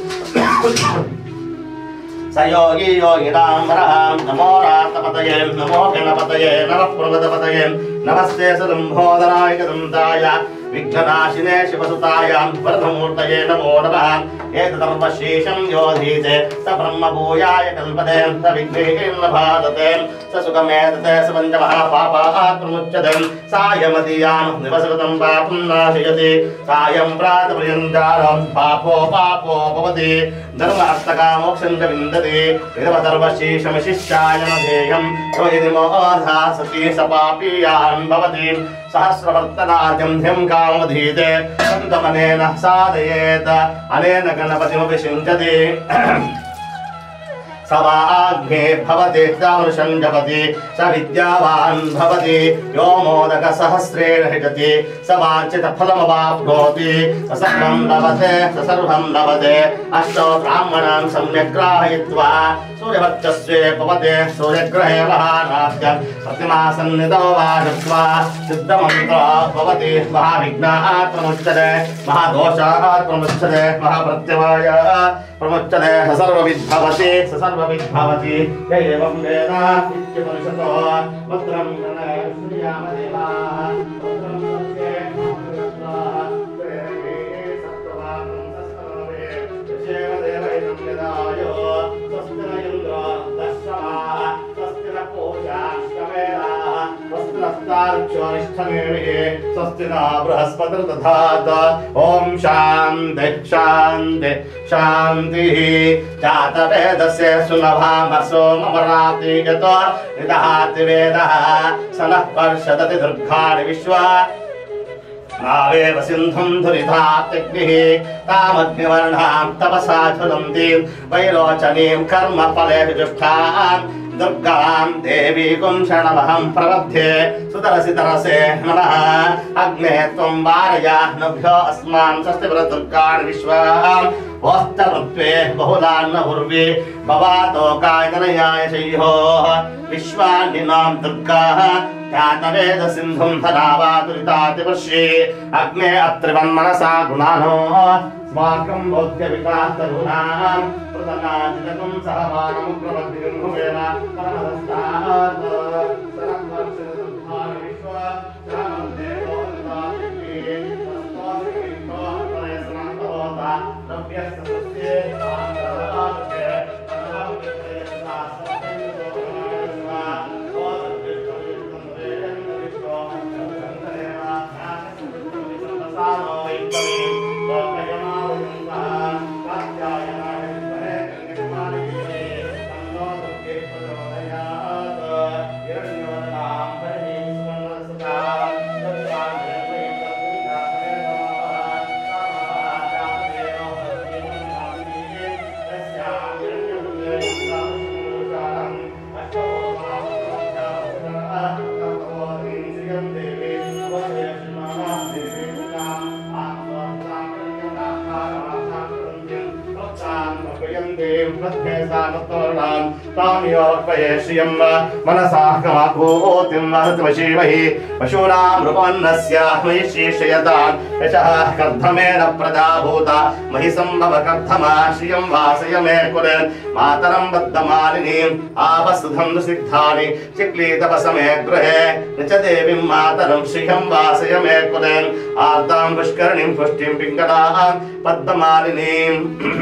स योगी योगिनां वरः नमो रातपतये नमो गणपतये नमः प्रमदपतये नमस्ते सदम्भोदराय गदन्ताय विघ्ननाशिने शिवसुतायां वरदमूर्तये नमो नमः एतदर्वशेषं योधीते स ब्रह्मभूयाय कल्पते स विघ्नेन बाधते स सुखमेतते स पञ्चमहापापात् प्रमुच्यते सायमदीयां निवसृतं पापं नाशयति सायं प्रातपर्यन्तारं पापो भवति धर्मार्थकामोक्षं च विन्दति इदमदर्वशेषमशिष्टाय नधेयं त्वयिनिमोधा सति स पापीयान् भवति सहस्रवर्तनाद्यं ह्यं कामधीते सन्तमनेन साधयेत् अनेन गणपतिमपि सिञ्चति स वाग्मे भवति तादृशं जपति स विद्यावान् भवति यो मोदकसहस्रेण हिटति स वाञ्छितफलमवाप्नोति स सर्वं लभते अष्टौ ब्राह्मणान् सम्यक् ग्राहयित्वा सूर्यवर्चस्वे पवते सूर्यग्रहे महानाद्य प्रतिमासन्निधौ वाजत्वा सिद्धमन्त्रो भवति महाविघ्नात् प्रमुच्यते महादोषात् प्रमुच्यते महाप्रत्यवायाः प्रमुच्यते स सर्वविद्भवति य एवं वेद इत्युपनिषतो मन्त्रं गणश्रीयामदेवाः स्वस्ति न बृहस्पतिर्दधात ओम शान्ति शान्ति शान्तिः जातवेदस्य सुनभामसो ममराति यतो निदहाति वेदः स नः पर्षदति दुर्गाणि विश्वा नावेव सिन्धुं धुरिधात्यग्निः तामग्निवर्णां तपसा ज्वलन्तीं वैरोचनीं कर्मफलेषु जुष्टां दुर्गां देवीकुं शरणमहं प्रपद्ये सुतरसि तरसे नमः अग्ने त्वं वारया नभ्यो अस्मान् स्वस्ति दुर्गाणि विश्वां वोस्तरुत्वे बहुलान्न उर्वी भवातो कायतनयाय शय्योः विश्वान्निनां दुर्गाः ख्यातवेद सिन्धुं धनावातुरितातिवर्षे अग्ने अत्रिवन्मनसा गुणानो स्वाकं बोध्यविकास्तरुणां प्रदनाजितकं सहमानमुग्रवद्दिगं भुवेम परमदस्तात् सरस्वत्सुरदुर्भानि विश्वा श्रामदेवो दत्तातिः तस्तोऽस्मिन्तो प्रयसनन्तोता द्रव्यस्तस्य आन्तरात्ये पशूनां रूपन्नस्य मयि शीर्षयताम् यशः कर्धमेन प्रजाभूत महि सम्भव कर्धमा श्रियं वासय मे कुले मातरं बद्धमालिनीम् आपसुधं सिद्धानि चिक्लीतपसमे गृहे न च देवीं मातरं श्रियं वासय मे कुले आर्तां पुष्करणीं पुष्टिं पिङ्गलां पद्ममालिनीम्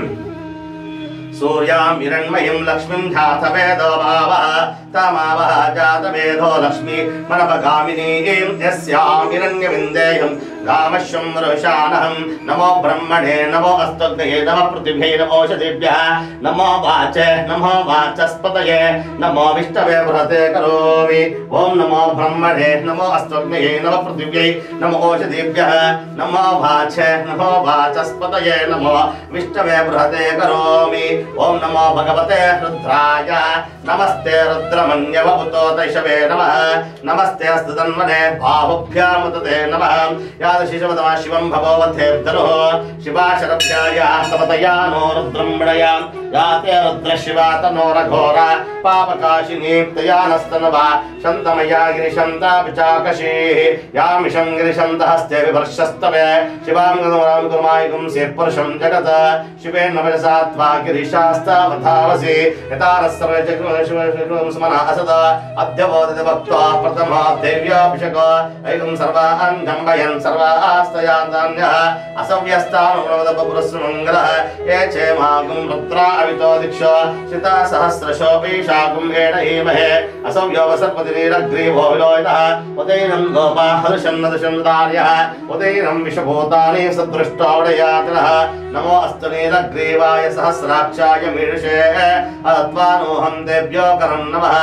सूर्यां हिरण्मयीं लक्ष्मीं जातवेदो भावः तमावः जातवेदो लक्ष्मी मनपगामिनीं यस्यां हिरण्यविन्देयं गामश्वं रुषाणहं नमो ब्रह्मणे नमो अस्तग्नये नमः पृथिव्यै नमो ओषधिभ्यः नमो वाचे नमो वाचस्पतये नमो विष्णवे बृहते करोमि ॐ नमो ब्रह्मणे नमो अस्तग्नये नमः पृथिव्यै नमो ओषधिभ्यः नमो वाचे नमो वाचस्पतये नमो विष्णवे बृहते करोमि ॐ नमो भगवते रुद्राय नमस्ते रुद्रमन्यव उतो तैषवे नमः नमस्ते अस्तु तन्मने बाहुभ्यामुदते नमः यादशिशवतमा शिवं भगवतेर्धनुः शिवाशरभ्याय तपतया नो रुद्रम्बणया याते रुद्रशिवा तनो रघोरा पापकाशिनी तयानस्तनवा शन्तमया गिरिशन्ता पिचाकशीः यामिषं गिरिशन्तहस्ते विवर्षस्तवे शिवां गणोरां कुर्मायुगं सेपुरुषं जगत् शिवेन नवजसा त्वा गिरिशास्तावधावसि यतानः सर्वे जगत् स्मना असदा अद्य बोधते भक्त्वा प्रथमा देव्याभिषेको ऐकं सर्वान् जम्बयन् सर्वास्तयान्तान्यः असव्यस्तानुप्रवदपुरस्मङ्गलः ये चेमागुं रुद्रा अवितो दिक्षो शिता सहस्रशो वैशाखुं एडहीमहे असव्योवसर्पतिनीरग्रीवो विलोहितः उदैनं गोपा हर्षन्नदशन्दार्यः उदैनं विषभूतानि सदृष्टोडयातिनः नमो अस्तु नीलग्रीवाय सहस्राक्षाय मीडुषे अत्वानोऽहं देव्यो करं नमः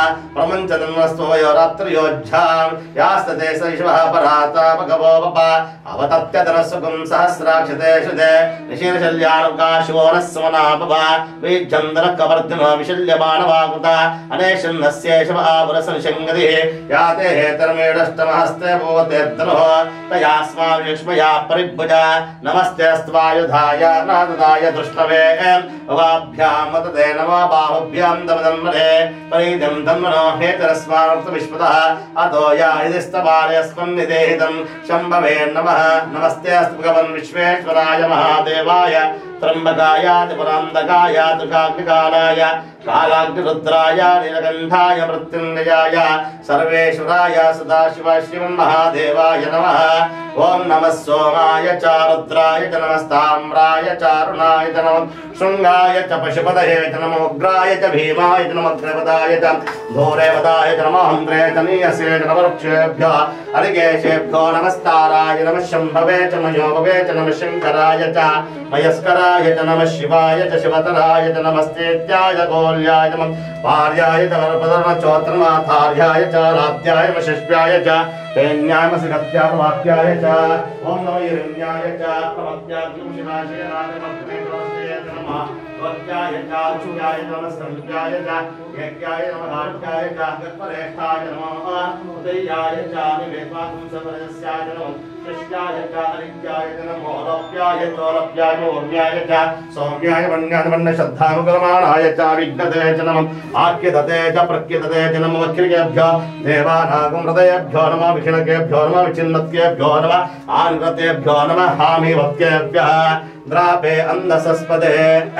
प्रमुञ्चतन्वस्त्वयोरात्रियोज्झां यास्तते सैषवः पराता भगवो वपा अवतत्यतनस्सुखं सहस्राक्षते शुदे निशीर्षल्यानुकाशिवो नः समनापवा वीज्जन्दनकवर्धिनो विशल्यमानवाकुता अनेशन्नस्येषव आपुरसनिषङ्गतिः याते हेतर्मेडष्टमहस्ते भूतेर्धनुः तयास्माविष्मया परिभुजा नमस्ते अस्त्वायुधाय नाददाय दृष्टवे वाभ्यामतते नमो बाहुभ्यां दमदन्मने परिदं धन्मनो हेतरस्मार्तविश्वतः अतो या हिदिस्तवालयस्मन्निदेहितं शम्भवे नमः नमस्ते अस्तु भगवन् विश्वेश्वराय महादेवाय त्र्यम्बकाय त्रिपुरान्तकाय त्रिकाग्निकालाय कालाग्निरुद्राय नीलकण्ठाय मृत्युञ्जयाय सर्वेश्वराय सदाशिवाय शिवं महादेवाय नमः ओं नमः सोमाय च रुद्राय च नमस्ताम्राय च अरुणाय च नमः शृंगाय च पशुपतये च नमो उग्राय च भीमाय च नमः अग्रपदाय च धूरेवदाय च नमो हन्त्रे च नीयसे च नमः वृक्षेभ्यः अरिकेशेभ्यो नमस्ताराय नमः शम्भवे च मयोभवे च नमः शङ्कराय च मयस्कराय च नमः शिवाय च शिवतराय च नमस्तेत्याय गोल्याय च भार्याय च वरपदर्मचोत्रमाथार्याय च रात्याय वशिष्याय च तेन्यायमसिगत्यापवाक्याय च ॐ नमो हिरण्याय च प्रमत्याय शिवाशयनाय नमस्ते नमः वक्याय च चूयाय नमः संज्ञाय च यज्ञाय नमः नाट्याय च गत्परेष्ठाय नमः उदयाय च निवेद्वाकुं समरस्याय नमः कृष्णाय च अरिज्याय च नमो लोप्याय च लोप्याय ओम्याय च सौम्याय वन्याय वन्यश्रद्धानुकरमाणाय च विघ्नते च नमः आख्यदते च प्रख्यदते च नमो वक्रिकेभ्यो देवानागं हृदयेभ्यो नमः विषणकेभ्यो नमः विचिन्नत्येभ्यो नमः आन्वतेभ्यो नमः हामिवत्येभ्यः द्रापे अन्धसस्पदे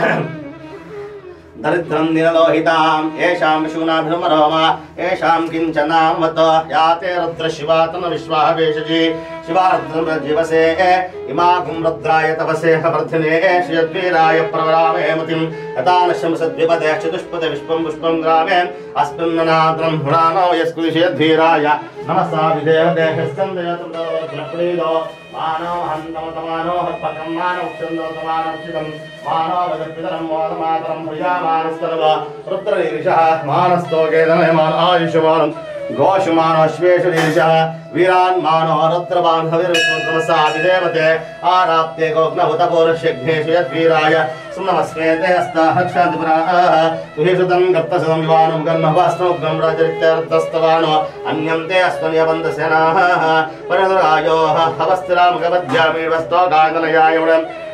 दरिद्रं निरलोहितां येषां विशूनाभिरुमरोमा येषां किञ्चनामत याते रुद्रशिवातन विश्वाहवेशजी शिवारुद्रजीवसे इमागुं रुद्राय तपसे वर्धिने श्रीयद्वीराय प्रवरामे मतिं यतानश्यं सद्विपदे चतुष्पदे विश्वं पुष्पं ग्रामे अस्मिन्ननाद्रं हुणानो यस्कुदिशेद्वीराय नमसा विदेवते स्कन्दयतुं मानो हन्तमतमानो हत्पकं मानो क्षन्दतमानक्षितं मानो वदत्पितरं मोदमातरं प्रियामानस्तर्व रुद्ररीरिषः मानस्तोकेदनयमान आयुष्यमानं घोषमानोश्वेषरीरिषः वीरान् मानो रुद्रवान् हविर्विष्णुतमसा विदेवते आराप्ते गोग्नहुतपौरुष्यघ्नेषु यद्वीराय सुनमस्मेते हस्ताहक्षादिपुराः तुहिषुतं गप्तसदं विवानं गन्महवास्नोग्नं राजरित्यर्थस्तवानो अन्यन्ते अस्मन्यबन्धसेनाः परदरायोः हवस्तिरामगवद्यामीवस्तोकाङ्गनयायवणं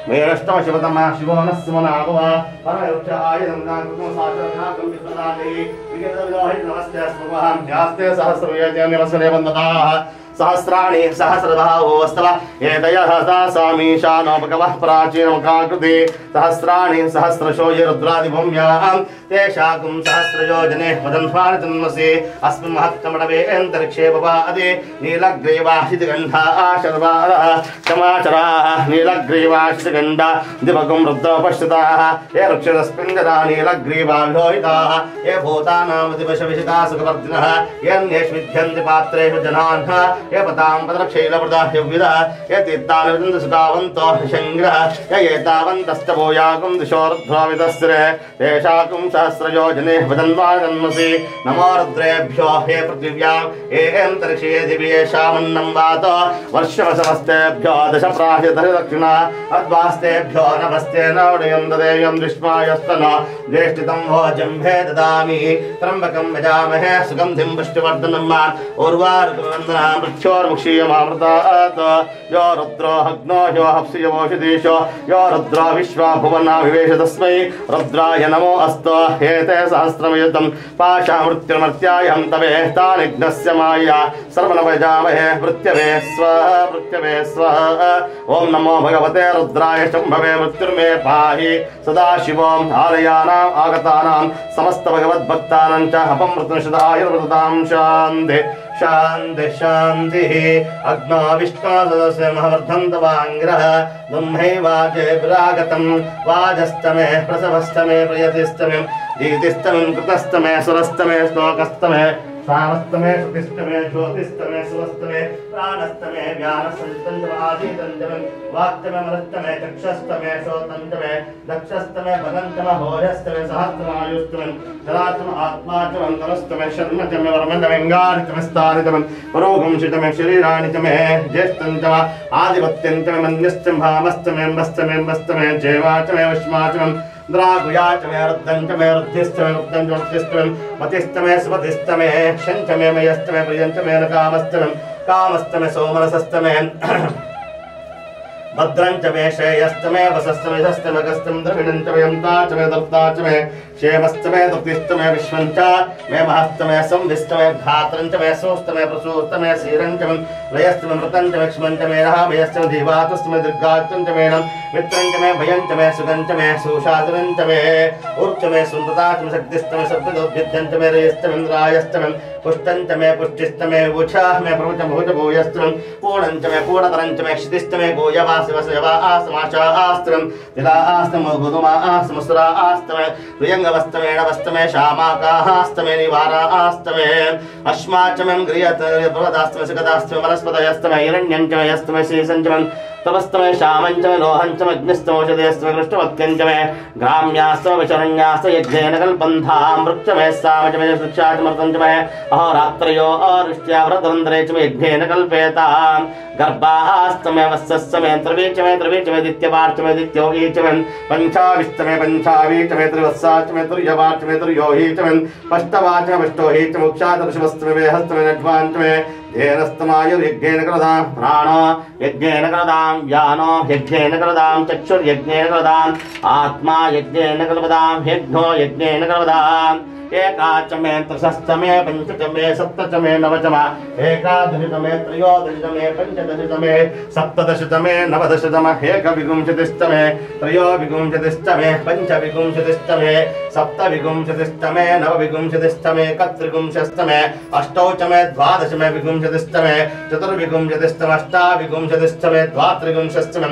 मेरष्टम शिवतमा शिवो न सुमनाभव परमयोक्षायं नाकुतम साचरनाकं विप्रदाते विगतविलोहि नमस्ते अस्मभ्यां ध्यास्ते सहस्रयोजनं नमस्ते वन्दताः सहस्राणि सहस्रबाहोस्तव एतयः सामीशानोपकवः प्राचीनमुखाकृति सहस्राणि सहस्रशो ये रुद्रादिभूम्यां तेषाकुं सहस्रयोजने वदन्त्वानि तन्मसि अस्मिन् महत्तमडवे अन्तरिक्षे पपादे नीलग्रीवाशितगन्धाः शर्वाः समाचराः नीलग्रीवाशितगन्धा दिवगुं रुद्रोपश्चिताः ये वृक्षरस्मिन्नदा नीलग्रीवाभिलोहिताः ये भूतानामधिपशविशिता सुखवर्धिनः यन्येषु विद्यन्ति पात्रेषु जनान् ये पतां पदरक्षैलप्रदाः योगिनः ये तीर्थानि विदन्ति सुखावन्तो शङ्ग्रः ये एतावन्तस्तभूयाकुं दिशोरुद्ध्वावितस्रे तेषाकुं सहस्रयोजने वदन्वानि तन्मसि नमो रुद्रेभ्यो हे पृथिव्यां ये अन्तरिक्षे दिवि येषामन्नं वातो वर्षमसमस्तेभ्यो दश प्राह्यदश दक्षिणा अद्वास्तेभ्यो नमस्ते नवडयं ददेयं दृष्ट्वायस्तनो ज्येष्ठितं भोजम्भे ददामि त्र्यम्बकं यजामहे सुगन्धिं पुष्टिवर्धनं उर्वारुकवन्दना मृत्योर्मुक्षीयमामृतात् यो रुद्रो हग्नो यो हप्सियवोषिदीशो यो रुद्रो विश्वा भुवनाभिवेश तस्मै रुद्राय नमो अस्तु एते सहस्रमयुतं पाशामृत्युर्मर्त्याय हन्तवे तानिघ्नस्य माया सर्वनवजामहे मृत्यवे स्वः ॐ नमो भगवते रुद्राय शम्भवे मृत्युर्मे पाहि सदाशिवोम् आलयानाम् आगतानां समस्त भगवद्भक्तानां च अपमृतनिषदायुर्वृतां शान्ति शान्ति शान्तिः अग्नो विष्णुसदस्य महवर्धन्तवाङ्ग्रः ब्रह्मैवाजे विरागतं वाजस्तमे प्रसवस्तमे प्रियतिस्तमे दीतिस्तमे कृतस्तमे सुरस्तमे श्लोकस्तमे सामस्तमे श्रुतिस्तमे ज्योतिस्तमे सुवस्तमे प्राणस्तमे व्यानस्तमे आदितन्तमे वाक्तमे मरस्तमे चक्षस्तमे श्रोतन्तमे दक्षस्तमे भगन्तमे भोजस्तमे सहस्रमायुस्तमे जलात्म आत्मात्मं तमस्तमे शर्मतमे वर्मन्तमे गारितमे स्थानितमे परोगंशितमे शरीराणितमे ज्येष्ठन्तमे आदिपत्यन्तमे मन्यस्तमे भामस्तमे बस्तमे बस्तमे जैवाचमे वश्माचमे द्रागुयाचमे रुद्धंचमे रुद्धिस्तमे रुद्धंचमे मतिस्तमे सुमतिस्तमे शंचमे मयस्तमे प्रियंचमे नकामस्तमे कामस्तमे सोमरसस्तमे भद्रंचमे श्रेयस्तमे वसस्तमे शस्तमे कस्तमे द्रविणंचमे यंताचमे दत्ताचमे क्षेमस्तमे दुक्तिस्तमे विश्वंच मे महस्तमे संविस्तमे घात्रंचमे सोस्तमे प्रसूस्तमे सीरंचमे लयस्तमे मृतंचमे क्ष्मंचमे रहामयस्तमे धीवातस्तमे दीर्घाचमे मित्रंचमे भयंचमे सुगंचमे सुषादरंचमे ऊर्चमे सुंदताचमे शक्तिस्तमे सद्विदोभ्यंचमे रेयस्तमे इंद्रायस्तमे पुष्टंचमे पुष्टिस्तमे वुचामे प्रवचमभुजभूयस्तमे पूर्णंचमे पूर्णतरंचमे क्षितिस्तमे गोयवा शिवसेवा आसमाशा आस्त्रम दिला आस्तम गुदुमा आस्तमसुरा आस्तमे प्रियंगवस्तमे नवस्तमे शामाका आस्तमे निवारा आस्तमे अश्माचमं गृहत प्रवदास्तमे सुगदास्तमे वनस्पतयस्तमे हिरण्यंचमे यस्तमे श्रीसंचमं तपस्तमे शामंचमे लोहंचमे अग्निस्तमोषधेस्तमे कृष्णवत्यंचमे ग्राम्यास्तमे शरण्यास्त यज्ञेन कल्पन्धां वृक्षमे सामचमे वृक्षाचमर्तंचमे अहोरात्रयो अरुष्ट्या व्रतरन्ध्रेचमे यज्ञेन कल्पेतां गर्भास्तमे वत्सस्तमे त्रिवीचमे दित्यवार्चमे दित्योहीचमे पंचाविष्टमे पंचावीचमे त्रिवत्साचमे तुर्यवार्चमे तुर्योहीचमे पष्टवाचमे पष्टोहीचमे उक्षादर्शवस्तमे वेहस्तमे नज्वांचमे धेनस्तमायुर्यज्ञेन कृतां प्राणो यज्ञेन कृतां व्यानो यज्ञेन कृतां चक्षुर्यज्ञेन कृतां आत्मा यज्ञेन कृतां यज्ञो यज्ञेन कृतां एकाचमे त्रयश्चमे पंचचमे सप्तचमे नवचमे एकादशतमे त्रयोदशतमे पंचदशतमे सप्तदशतमे नवदशतमे एकविंशतिस्तमे त्रयोविंशतिस्तमे पंचविंशतिस्तमे सप्तविंशतिस्तमे नवविंशतिस्तमे एकत्रिंशस्तमे अष्टौचमे द्वादशमे विंशतिस्तमे चतुर्विंशतिस्तमे अष्टाविंशतिस्तमे द्वात्रिंशस्तमे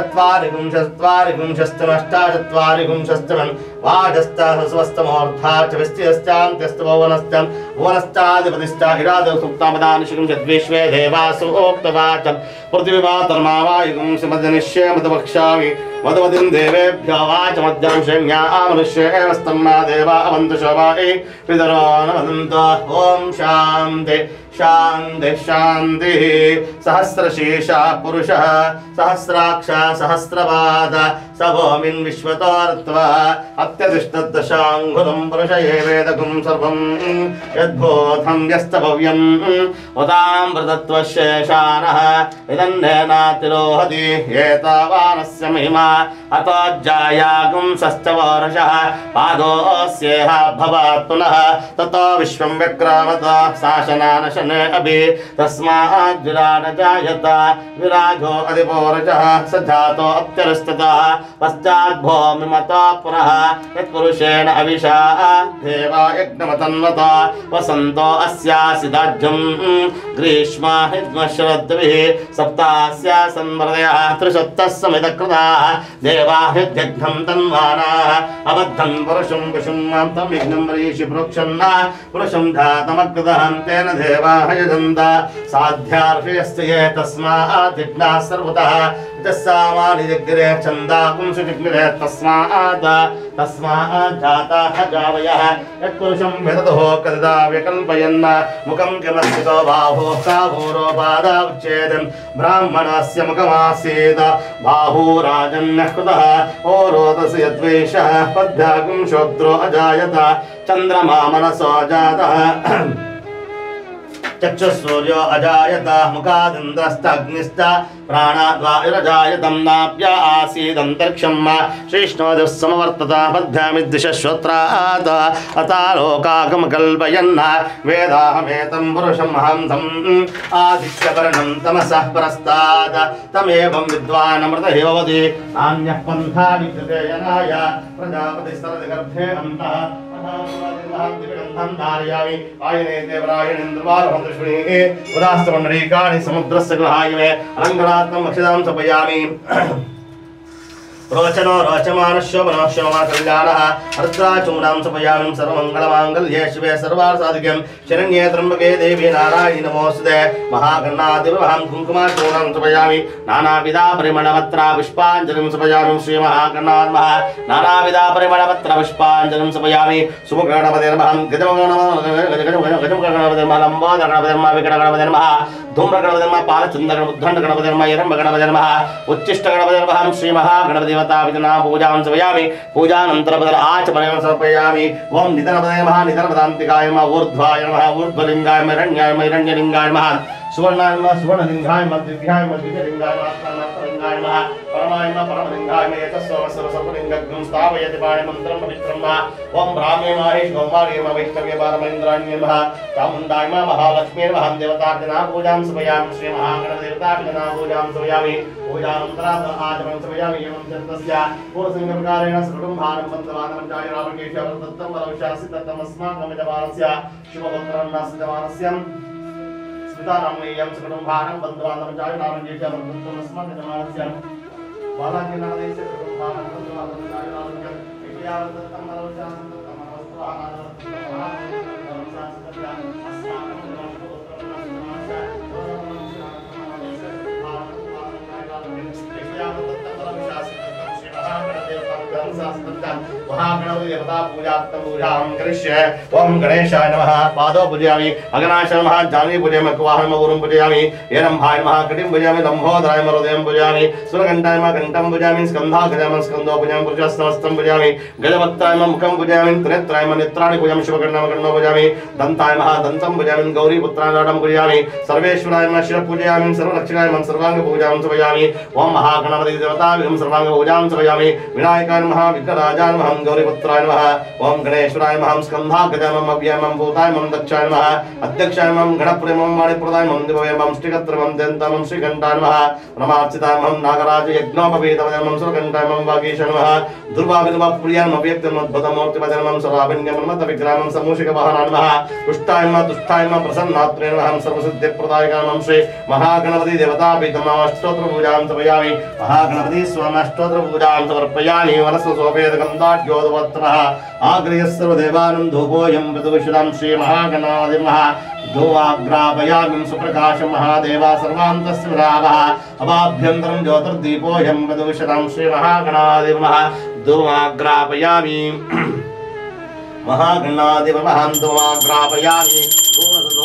चत्वारिंशत्वारिंशस्तमे अष्टाचत्वारिंशस्तमे वाजस्तासवस्तमोर्धा च विस्त्यस्तान्त्यस्तभुवनस्तं भुवनस्तादिपतिष्ठा हिरादसुक्तापदानिशिकं यद्विश्वे देवासु उक्तवाचं पृथिवीमातर्मावायुगं सिमजनिष्ये मदवक्ष्यामि मदवदिं देवेभ्यो वाचमद्यं शम्यामनुष्ये एवस्तम्मा देवा अवन्तु शोभायै पितरो न वदन्तु ॐ शान्ति शांति शांति सहस्रशीर्ष पुरुषः सहस्राक्ष सहस्रपाद सभोमिन् विश्वतोर्त्व अत्यतिष्ठद्दशाङ्गुलं पुरुष एवेदगुं सर्वं यद्भूतं यस्तभव्यम् उदामृतत्वशेषानः इदन्नेनातिरोहति एतावानस्य महिमा अतो जायागुं षष्ठवर्षः पादोऽस्येह भवात् पुनः ततो विश्वं विक्रामत शासनानशने अपि तस्मात् विराट जायत विराजो अधिपोरजः स जातो अत्यरस्ततः पश्चात् भूमिमतो पुनः यत्पुरुषेण अविशा देवा यज्ञमतन्वत वसन्तो अस्यासिदाज्यं ग्रीष्मा हिद्मशरद्भिः सप्तास्या संवर्धयः त्रिशत्तः समितकृताः देवा हिद्यज्ञं तन्वानाः अबद्धं पुरुषं विशुं तं यज्ञं ऋषि प्रोक्षन् पुरुषं धातमकृतः तेन देवाः यजन्त साध्यार्षयस्य ये तस्मात् यज्ञाः सर्वतः तस्मादिग्रे छन्दाकुं सुजिग्रे तस्मात् जाताः जावयः यत्पुरुषं विदधो कदा विकल्पयन् मुखं किमस्थितो बाहो काभूरो पादा उच्चेदं ब्राह्मणस्य मुखमासीत् बाहू राजन्यः कृतः ओरोदस्य यद्वेषः पद्भ्यागुं शोद्रो अजायत चन्द्रमा मनसो जातः चक्षुसूर्यो अजायत मुखादिन्द्रस्तग्निश्च प्राणाद्वायुरजायतं नाभ्य आसीदन्तरिक्षं श्रीष्णोदिः समवर्तत पद्भ्यामिद्दिशश्रोत्रात् अतालोकागमकल्पयन् वेदाहमेतं पुरुषमहंसम् आदित्यवर्णं तमसः परस्तात् तमेवं विद्वानमृत हि भवति नान्यः पन्था विद्यते यनाय प्रजापतिस्तरदिगर्भे अन्तः समुद्रस्य गृहाय रंगनाथं अक्षदां समर्पयामि रोचनो रोचमानशोभनो शोभा कल्याणः अर्द्राचूर्णां समर्पयामि सर्वमङ्गलमाङ्गल्ये शिवे सर्वार्थसाधिके शरण्ये त्र्यम्बके देवी नारायणि नमोस्तुते महागणाधिपं कुङ्कुमाचूर्णां समर्पयामि नानाविधा परिमलपत्रा पुष्पाञ्जलिं समर्पयामि श्रीमहागणात्मः नानाविधा परिमलपत्र पुष्पाञ्जलिं समर्पयामि सुमुखगणपतिर्मः गजगणपतिर्मः लम्बोदरगणपतिर्मः विकटगणपतिर्मः धूम्रगणपतिर्मः पालचन्द्रगणपतिर्मः हिरण्यगणपतिर्मः उच्चिष्टगणपतिर्मः श्रीमहागणपतिदेवता विदना पूजां समर्पयामि पूजानन्तरं आचमनं समर्पयामि ओं निधनपदये नमः निधनपदान्तिकाय नमः ऊर्ध्वाय नमः ऊर्ध्वलिङ्गाय नमः हिरण्याय नमः हिरण्यलिङ्गाय नमः सुवर्णाय नमः सुवर्णलिङ्गाय नमः दिव्याय नमः दिव्यलिङ्गाय नमः लिङ्गाय नमः परमाय नमः परमलिङ्गाय नमः एतस्सर्वसर्वलिङ्गं स्थापयति पाणि मन्त्रं पवित्रं नमः ओं ब्राह्मे माहेश गौमार्ये नमः वैष्णवे पारमेन्द्राण्ये नमः चामुण्डाय नमः महालक्ष्मी नमः देवतार्चना पूजां समर्पयामि श्रीमहागणदेवतार्चना पूजां समर्पयामि पूजानन्तरम् आचमनं समर्पयामि एवं चतुर्दश्य पूर्वसङ्गप्रकारेण सकुटुम्बानं बन्धवानं चायुरामकेशं दत्तं वरविशासि दत्तमस्माकं यजमानस्य शुभगोत्रं नासितमानस्य स्मितानामयं सकुटुम्बानं बन्धवानं चायुरामकेशं दत्तम् अस्माकं यजमानस्य बालाजीनादेशस्य सकुटुम्बानं बन्धवानं चायुरामकेशं विद्यावदत्तं वरविशासि दत्तमस्माकं महागणपति देवता पूजार्थं पूजां करिष्ये ओं गणेशाय नमः पादौ पूजयामि अगनाशाय नमः जानी पूजयामि कुवाहं ऊरुं पूजयामि एरंभाय नमः कटिं पूजयामि लम्बोदराय नमः हृदयं पूजयामि सुरकण्ठाय नमः कण्ठं पूजयामि स्कन्धाय नमः स्कन्दो पूजयामि पुरुषस्तमस्तं पूजयामि गजवक्त्राय नमः मुखं पूजयामि त्रिनेत्राय नमः नेत्राणि पूजयामि शुभकर्णं कर्णो पूजयामि दन्ताय नमः दन्तं पूजयामि गौरीपुत्राय नाटं पूजयामि सर्वेश्वराय नमः शिरः पूजयामि सर्वरक्षकाय नमः सर्वांग पूजां समर्पयामि ओं महागणपति देवता विहं सर्वांग पूजां समर्पयामि विनायकाय नमः विघ्नराजाय नमः गौरीपुत्राय नमः ओं गणेश्वराय नमः स्कन्धाग्रजाय नमः अव्ययं भूताय नमः दक्षाय नमः अध्यक्षाय नमः गणप्रेमं वाणिप्रदाय नमः दिवयं श्रीकत्रमं दन्तं श्रीकण्ठाय नमः नमार्चिताय नमः नागराज यज्ञोपवीतवय नमः सुरकण्ठाय नमः वागीशाय नमः दुर्वाविर्वा प्रियाय नमः व्यक्तं अद्भुतमूर्तिपदे नमः सर्वाभिन्यं नमः विग्रहं समूषिकवाहनाय नमः तुष्टाय नमः तुष्टाय नमः प्रसन्नात्रे नमः सर्वसिद्धिप्रदायकाय नमः श्री महागणपति देवतापीठम् अष्टोत्तर पूजां समर्पयामि महागणपति स्वामी अष्टोत्तर पूजां समर्पयामि वनस्वसोपेदगन्धाढ्योदवत्रः आग्रयस्सर्वदेवानं धूपोऽयं प्रदुषितं श्रीमहागणाधिपः धूवाग्रापयामिं सुप्रकाशं महादेवा सर्वान्तस्य विरावः अवाभ्यन्तरं ज्योतिर्दीपोऽयं प्रदुषितं श्रीमहागणाधिपः धूवाग्रापयामि महागणाधिपः धूवाग्रापयामि दूरदूरदूरं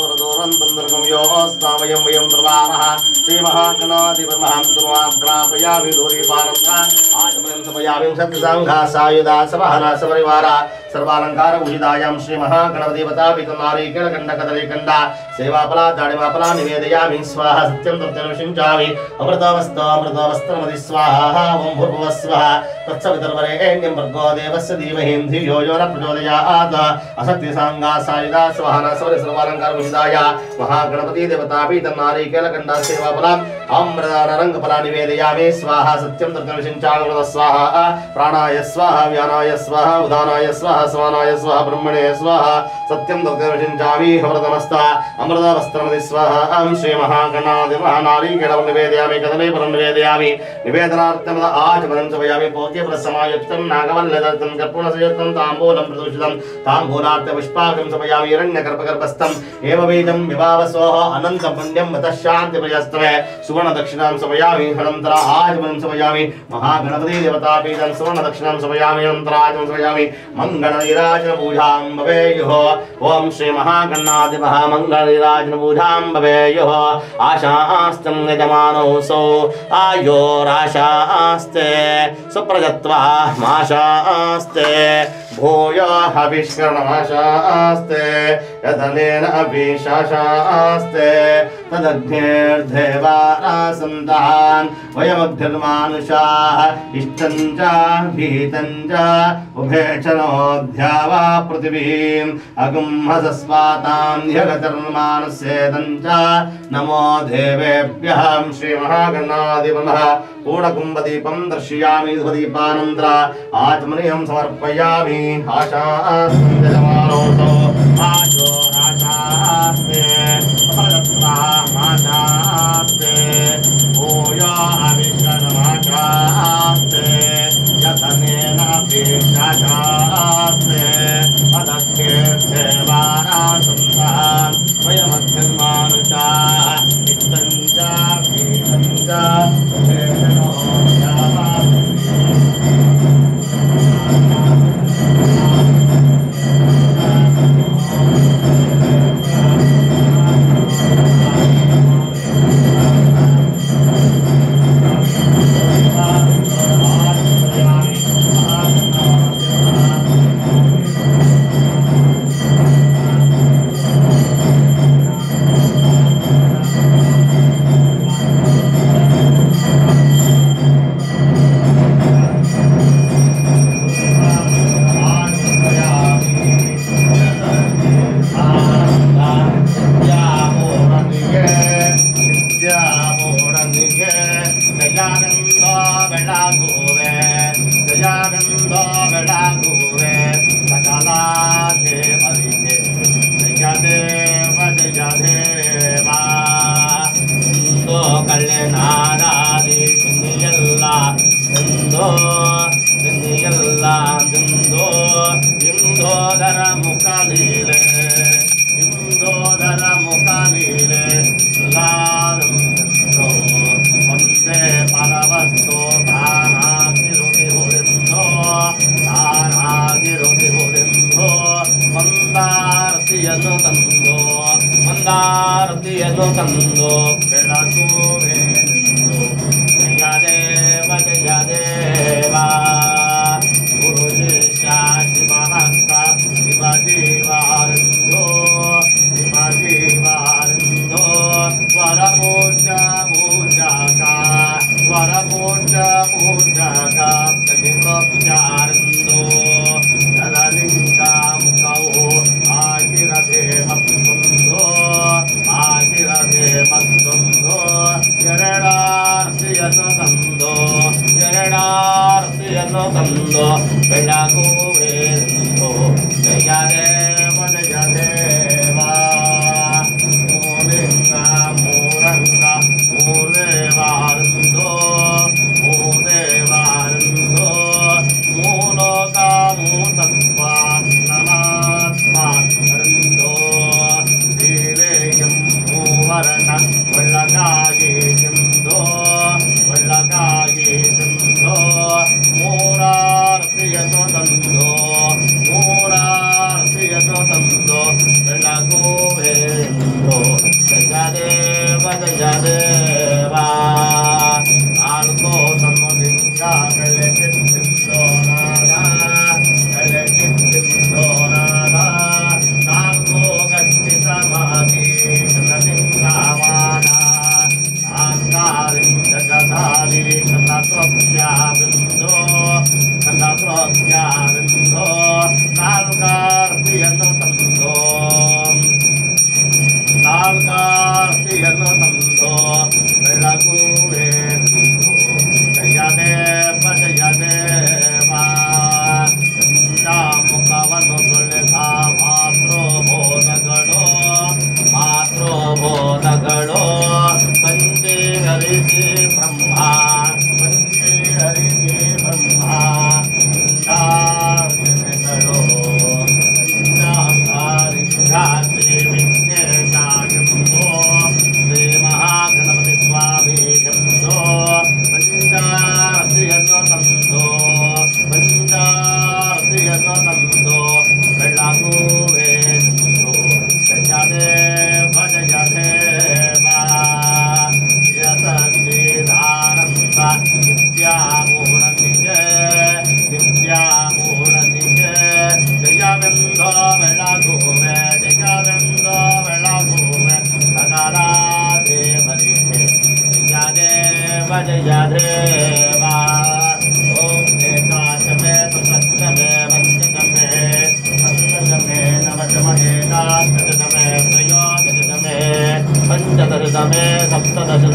शान्तं दुर्गं योऽस्मामयं वयं द्रवामः श्रीमहागणाधिपमहं तुमाग्रापयामि धूरीपानन्दा आचमनं समयामि सत्सङ्घासायुधा सवहना सपरिवारा सर्वालंकार उचितायां श्रीमहागणपतिदेवतापितनारीकेलकण्डकदलीकण्डा सेवाफला दाडिमाफला निवेदयामि स्वाहा सत्यं तत्तनुषिञ्चामि अमृतमस्तमृतमस्त्रमदि स्वाहा ॐ भूर्भुवः स्वः तत्सवितुर्वरेण्यं भर्गो देवस्य धीमहि धियो यो न प्रचोदयात् असक्तिसाङ्गासायुधा स्वहना सर्वालंकार उचिताय महागणपतिदेवतापितनारीकेलकण्डा सेवाफला अमृतरङ्गफला निवेदयामि स्वाहा सत्यं तत्तनुषिञ्चामि स्वाहा प्राणाय स्वाहा व्यानाय स्वाहा उदानाय स्वाहा स्वानाय स्वाहा ब्रह्मणे स्वाहा सत्यं तत्तनुषिञ्चामि अमृतमस्ता अमृतवस्त्रमदि स्वाहा अं श्रीमहागणाधिपमहानारीकेलं निवेदयामि कदमे परं निवेदयामि निवेदनार्थम् आचमनं समयामि पौत्यफलसमायुक्तं नागवल्लदत्तं कर्पूरसंयुक्तं ताम्बूलं प्रदूषितं ताम्बूलार्थपुष्पाकं समयामि हिरण्यगर्भगर्भस्थम् एवमेदं विभावसोः अनन्तं पुण्यं मतः शान्तिप्रजस्तमे सुवर्णदक्षिणां समयामि अनन्तर आचमनं समयामि महागणपतिदेवतापीठं सुवर्णदक्षिणां समयामि अनन्तर आचमनं समयामि मङ्गलनीराजनपूजां भवेयुः ॐ श्रीमहागणाधिपः मङ्गलनीराजनपूजां भवेयुः आशास्तं यजमानोऽसौ आयोराशास्ते सुप्रजत्वा माशास्ते भूयो हविष्करणमाशास्ते यदनेन अभिशाशास्ते तदग्नेर्देवासन्तान् वयमग्निर्मानुषाः इष्टं च भीतं च उभयचनोऽध्यावा पृथिवीम् अगुम्हसस्वातान्यगतिर्मानस्येदं च नमो देवेभ्यः श्रीमहागणाधिपमः पूर्णकुम्भदीपं दर्शयामि धूपदीपानन्तर आचमनीयं समर्पयामि आशास्तं यजमानोऽसौ आशो राशास्ते अपरदत्वा माशास्ते भूयो अविष्करणमाशास्ते यतनेन अभिशाशास्ते अदग्नेर्देवासन्तान् वयमग्निर्मानुषाः इष्टं च भीतं च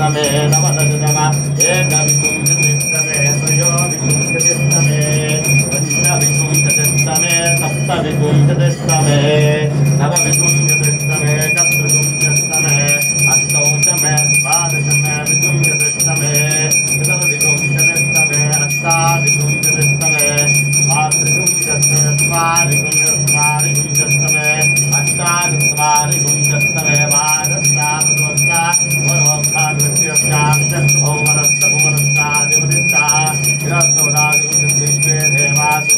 विपुंशतिस्तमे नवदशतम एकविपुंशतिस्तमे त्रयोविपुंशतिस्तमे पंचविपुंशतिस्तमे सप्तविपुंशतिस्तमे नवविपुंशतिस्तमे चतुर्विपुंशतिस्तमे अष्टौतमे द्वादशमे विपुंशतिस्तमे चतुर्विपुंशतिस्तमे अष्टाविपुंशतिस्तमे द्वात्रिपुंशतिस्तमे द्वारिपुंशतिस्तमे अष्टादशत्वारिपुंशतिस्तमे वादस्तावदोस्ता वरोक्ताद्वितीयस्यान्तभुवनस्थभुवनस्तादिपतिस्ता विरस्तवदादिविश्वे देवासु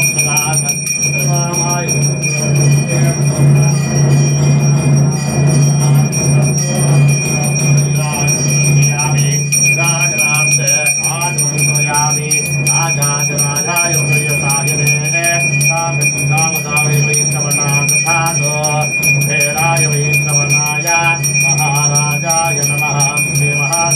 महाराजाय नमः श्री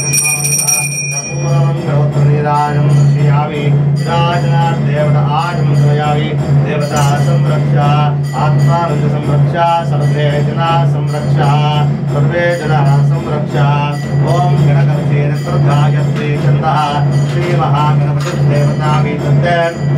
महागणपतिराजं देवता आगमयामि देवता संरक्षा आत्मानंद संरक्षा सर्वे जना संरक्षा सर्वे जना संरक्षा ओम गणगणपते गायत्री छन्दः श्री महागणपति देवता विदते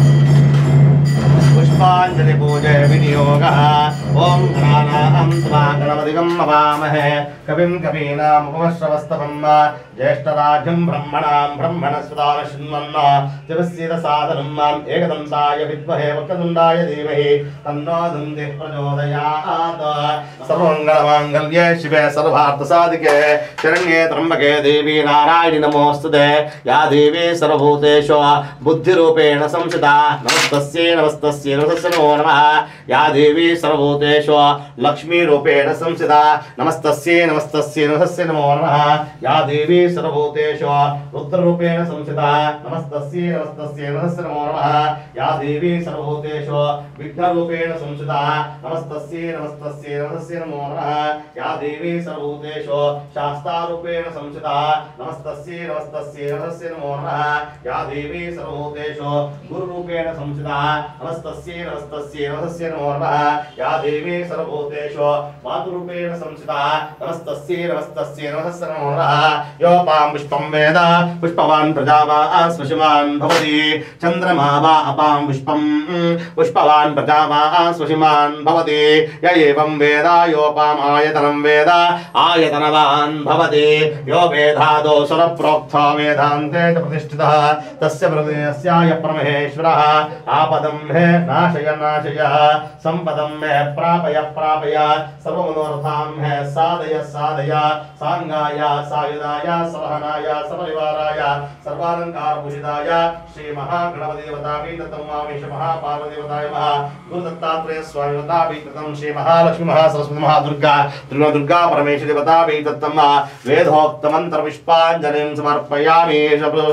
पुष्पांजलि पूजय विनियोगः ओम गणानां त्वा गणपतिं अवामहे कविं कवीनामुपमश्रवस्तवं ज्येष्ठराजं ब्रह्मणां ब्रह्मणस्पदान शृण्वन् दिवस्येदसादनं एकदन्ताय विद्महे वक्रतुण्डाय धीमहि तन्नो दन्तिः प्रचोदयात् सर्वमङ्गलमाङ्गल्ये शिवे सर्वार्थसाधिके शरण्ये त्र्यम्बके देवी नारायणि नमोऽस्तुते या देवी सर्वभूतेषु बुद्धिरूपेण संस्थिता नमस्तस्यै नमस्तस्यै नमस्तस्यै नमो नमः या देवी सर्वभूतेषु लक्ष्मीरूपेण संस्थिता नमस्तस्यै नमस्तस्यै नमस्तस्यै नमो नमः या देवी सर्वभूतेषु रुद्ररूपेण संस्थिता नमस्तस्यै नमस्तस्यै नमस्तस्यै नमो नमः या देवी सर्वभूतेषु विघ्नरूपेण संस्थिता नमस्तस्यै नमस्तस्यै नमस्तस्यै नमो नमः या देवी सर्वभूतेषु शास्तारूपेण संस्थिता नमस्तस्यै नमस्तस्यै नमस्तस्यै नमो नमः या देवी सर्वभूतेषु गुरुरूपेण संस्थिता नमस्तस्यै नमस्तस्यै नमस्तस्यै नमो नमः या देवी सर्वभूतेषु मातृरूपेण संस्थिता नमस्तस्यै नमस्तस्यै नमस्तस्यै नमो नमः यो पां पुष्पं वेद पुष्पवान् प्रजावान् स्वशिमान् भवति चन्द्रमा वा अपां पुष्पं पुष्पवान् प्रजावान् स्वशिमान् भवति य एवं वेद योपाम् आयतनं वेद आयतनवान् भवति यो वेदादो सुरप्रोक्तो वेदान्ते च प्रतिष्ठितः तस्य प्रदेयस्याय परमेश्वरः आपदं मे नाशय नाशय संपदं मे प्रापय प्रापय सर्वमनोरथां मे साधय साधय सांगाय सायुधाय सवहनाय सपरिवाराय सर्वालंकारभूषिताय श्री महागणपति देवतापि ततं मामेश महापार्वतीदेवताय नमः गुरुदत्तात्रेय स्वामी देवतापि ततं श्री महालक्ष्मी महासरस्वती महादुर्गा दुर्गा परमेश्वरी देवतापि ततं वेदोक्त मंत्र पुष्पांजलिं समर्पयामि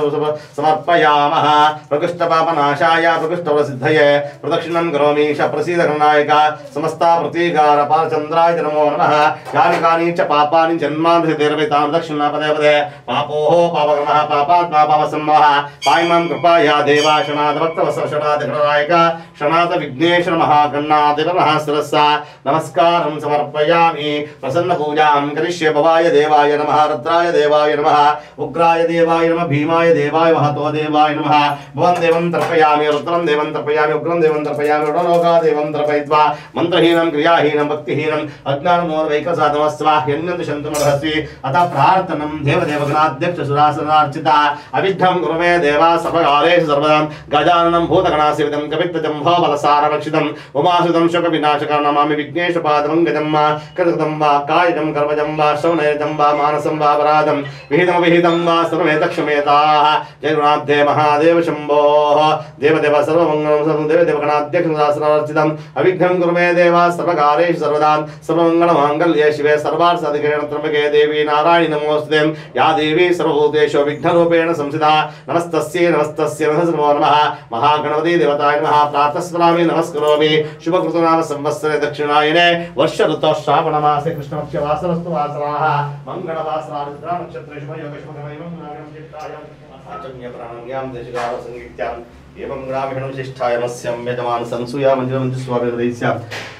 समर्पयामः प्रकृष्टपापनाशाय प्रकृष्टवसिद्धये प्रदक्षिणं करोमि प्रसीद गणनायक समस्ता प्रतीकार पालचन्द्राय नमो नमः यानि कानि च पापानि जन्मान्धि देर्वितां दक्षिणा पदे पदे पापोः पापकर्मः पापात्मा पापसम्मोहः पायिमां कृपाया देवा शनादभक्तवत्सरशनादिगणनायक शनाद विघ्नेश्वर महागणाधिपनः शिरसा नमस्कारं समर्पयामि प्रसन्न पूजां करिष्ये भवाय देवाय नमः रुद्राय देवाय नमः उग्राय देवाय नमः भीमाय देवाय महतो देवाय नमः भुवन देवं तर्पयामि रुद्रं देवं तर्पयामि उग्रं देवं तर्पयामि ऋणलोका देवं तर्पयित्वा मंत्रहीनं क्रियाहीनं भक्तिहीनं अज्ञानमोहवैकसाधमस्वा यन्यन्तु शन्तुमर्हसि अतः प्रार्थनं देवदेवगणाध्यक्ष सुरासनार्चिता अविघ्नं कुरु मे देवा सर्वकालेषु सर्वदा गजाननं भूतगणासेवितं कपित्तजम्भो बलसाररक्षितं उमासुतं शोकविनाशकं नमामि विघ्नेशपादमङ्गजं वा कृतं वा कायजं कर्मजं वा श्रवणयजं वा मानसं वा अपराधं विहितं वा सर्वमेतक्षमेताः जय गुणाब्धे महादेव शम्भोः देवदेव सर्वमङ्गलं सर्वं देवदेवगणाध्यक्ष सुरासनार्चितम् अविघ्नं कुरु मे देवा सर्वकालेषु सर्वदा सर्वमङ्गलमाङ्गल्ये शिवे सर्वार्थसाधिके त्र्यम्बके देवी नारायणि नमोऽस्तुते या देवी सर्वभूतेषु विघ्नरूपेण संस्थिता नमस्तस्यै नमस्तस्यै नमो नमः महागणपति देवताय नमः प्रातस्मरामि नमस्करोमि शुभकृतनाम संवत्सरे दक्षिणायने वर्ष ऋतौ श्रावणमासे कृष्णपक्षवासरस्तु वासराः मङ्गलवासरा रुद्रा नक्षत्रे शुभयोगशुभगमयं नागं चित्तायं आचम्य प्राणायां देशकाल संगीत्यां एवं ग्रामीणं शिष्ठाय मस्यं यजमान संसूया मंदिरं स्वामी हृदयस्यां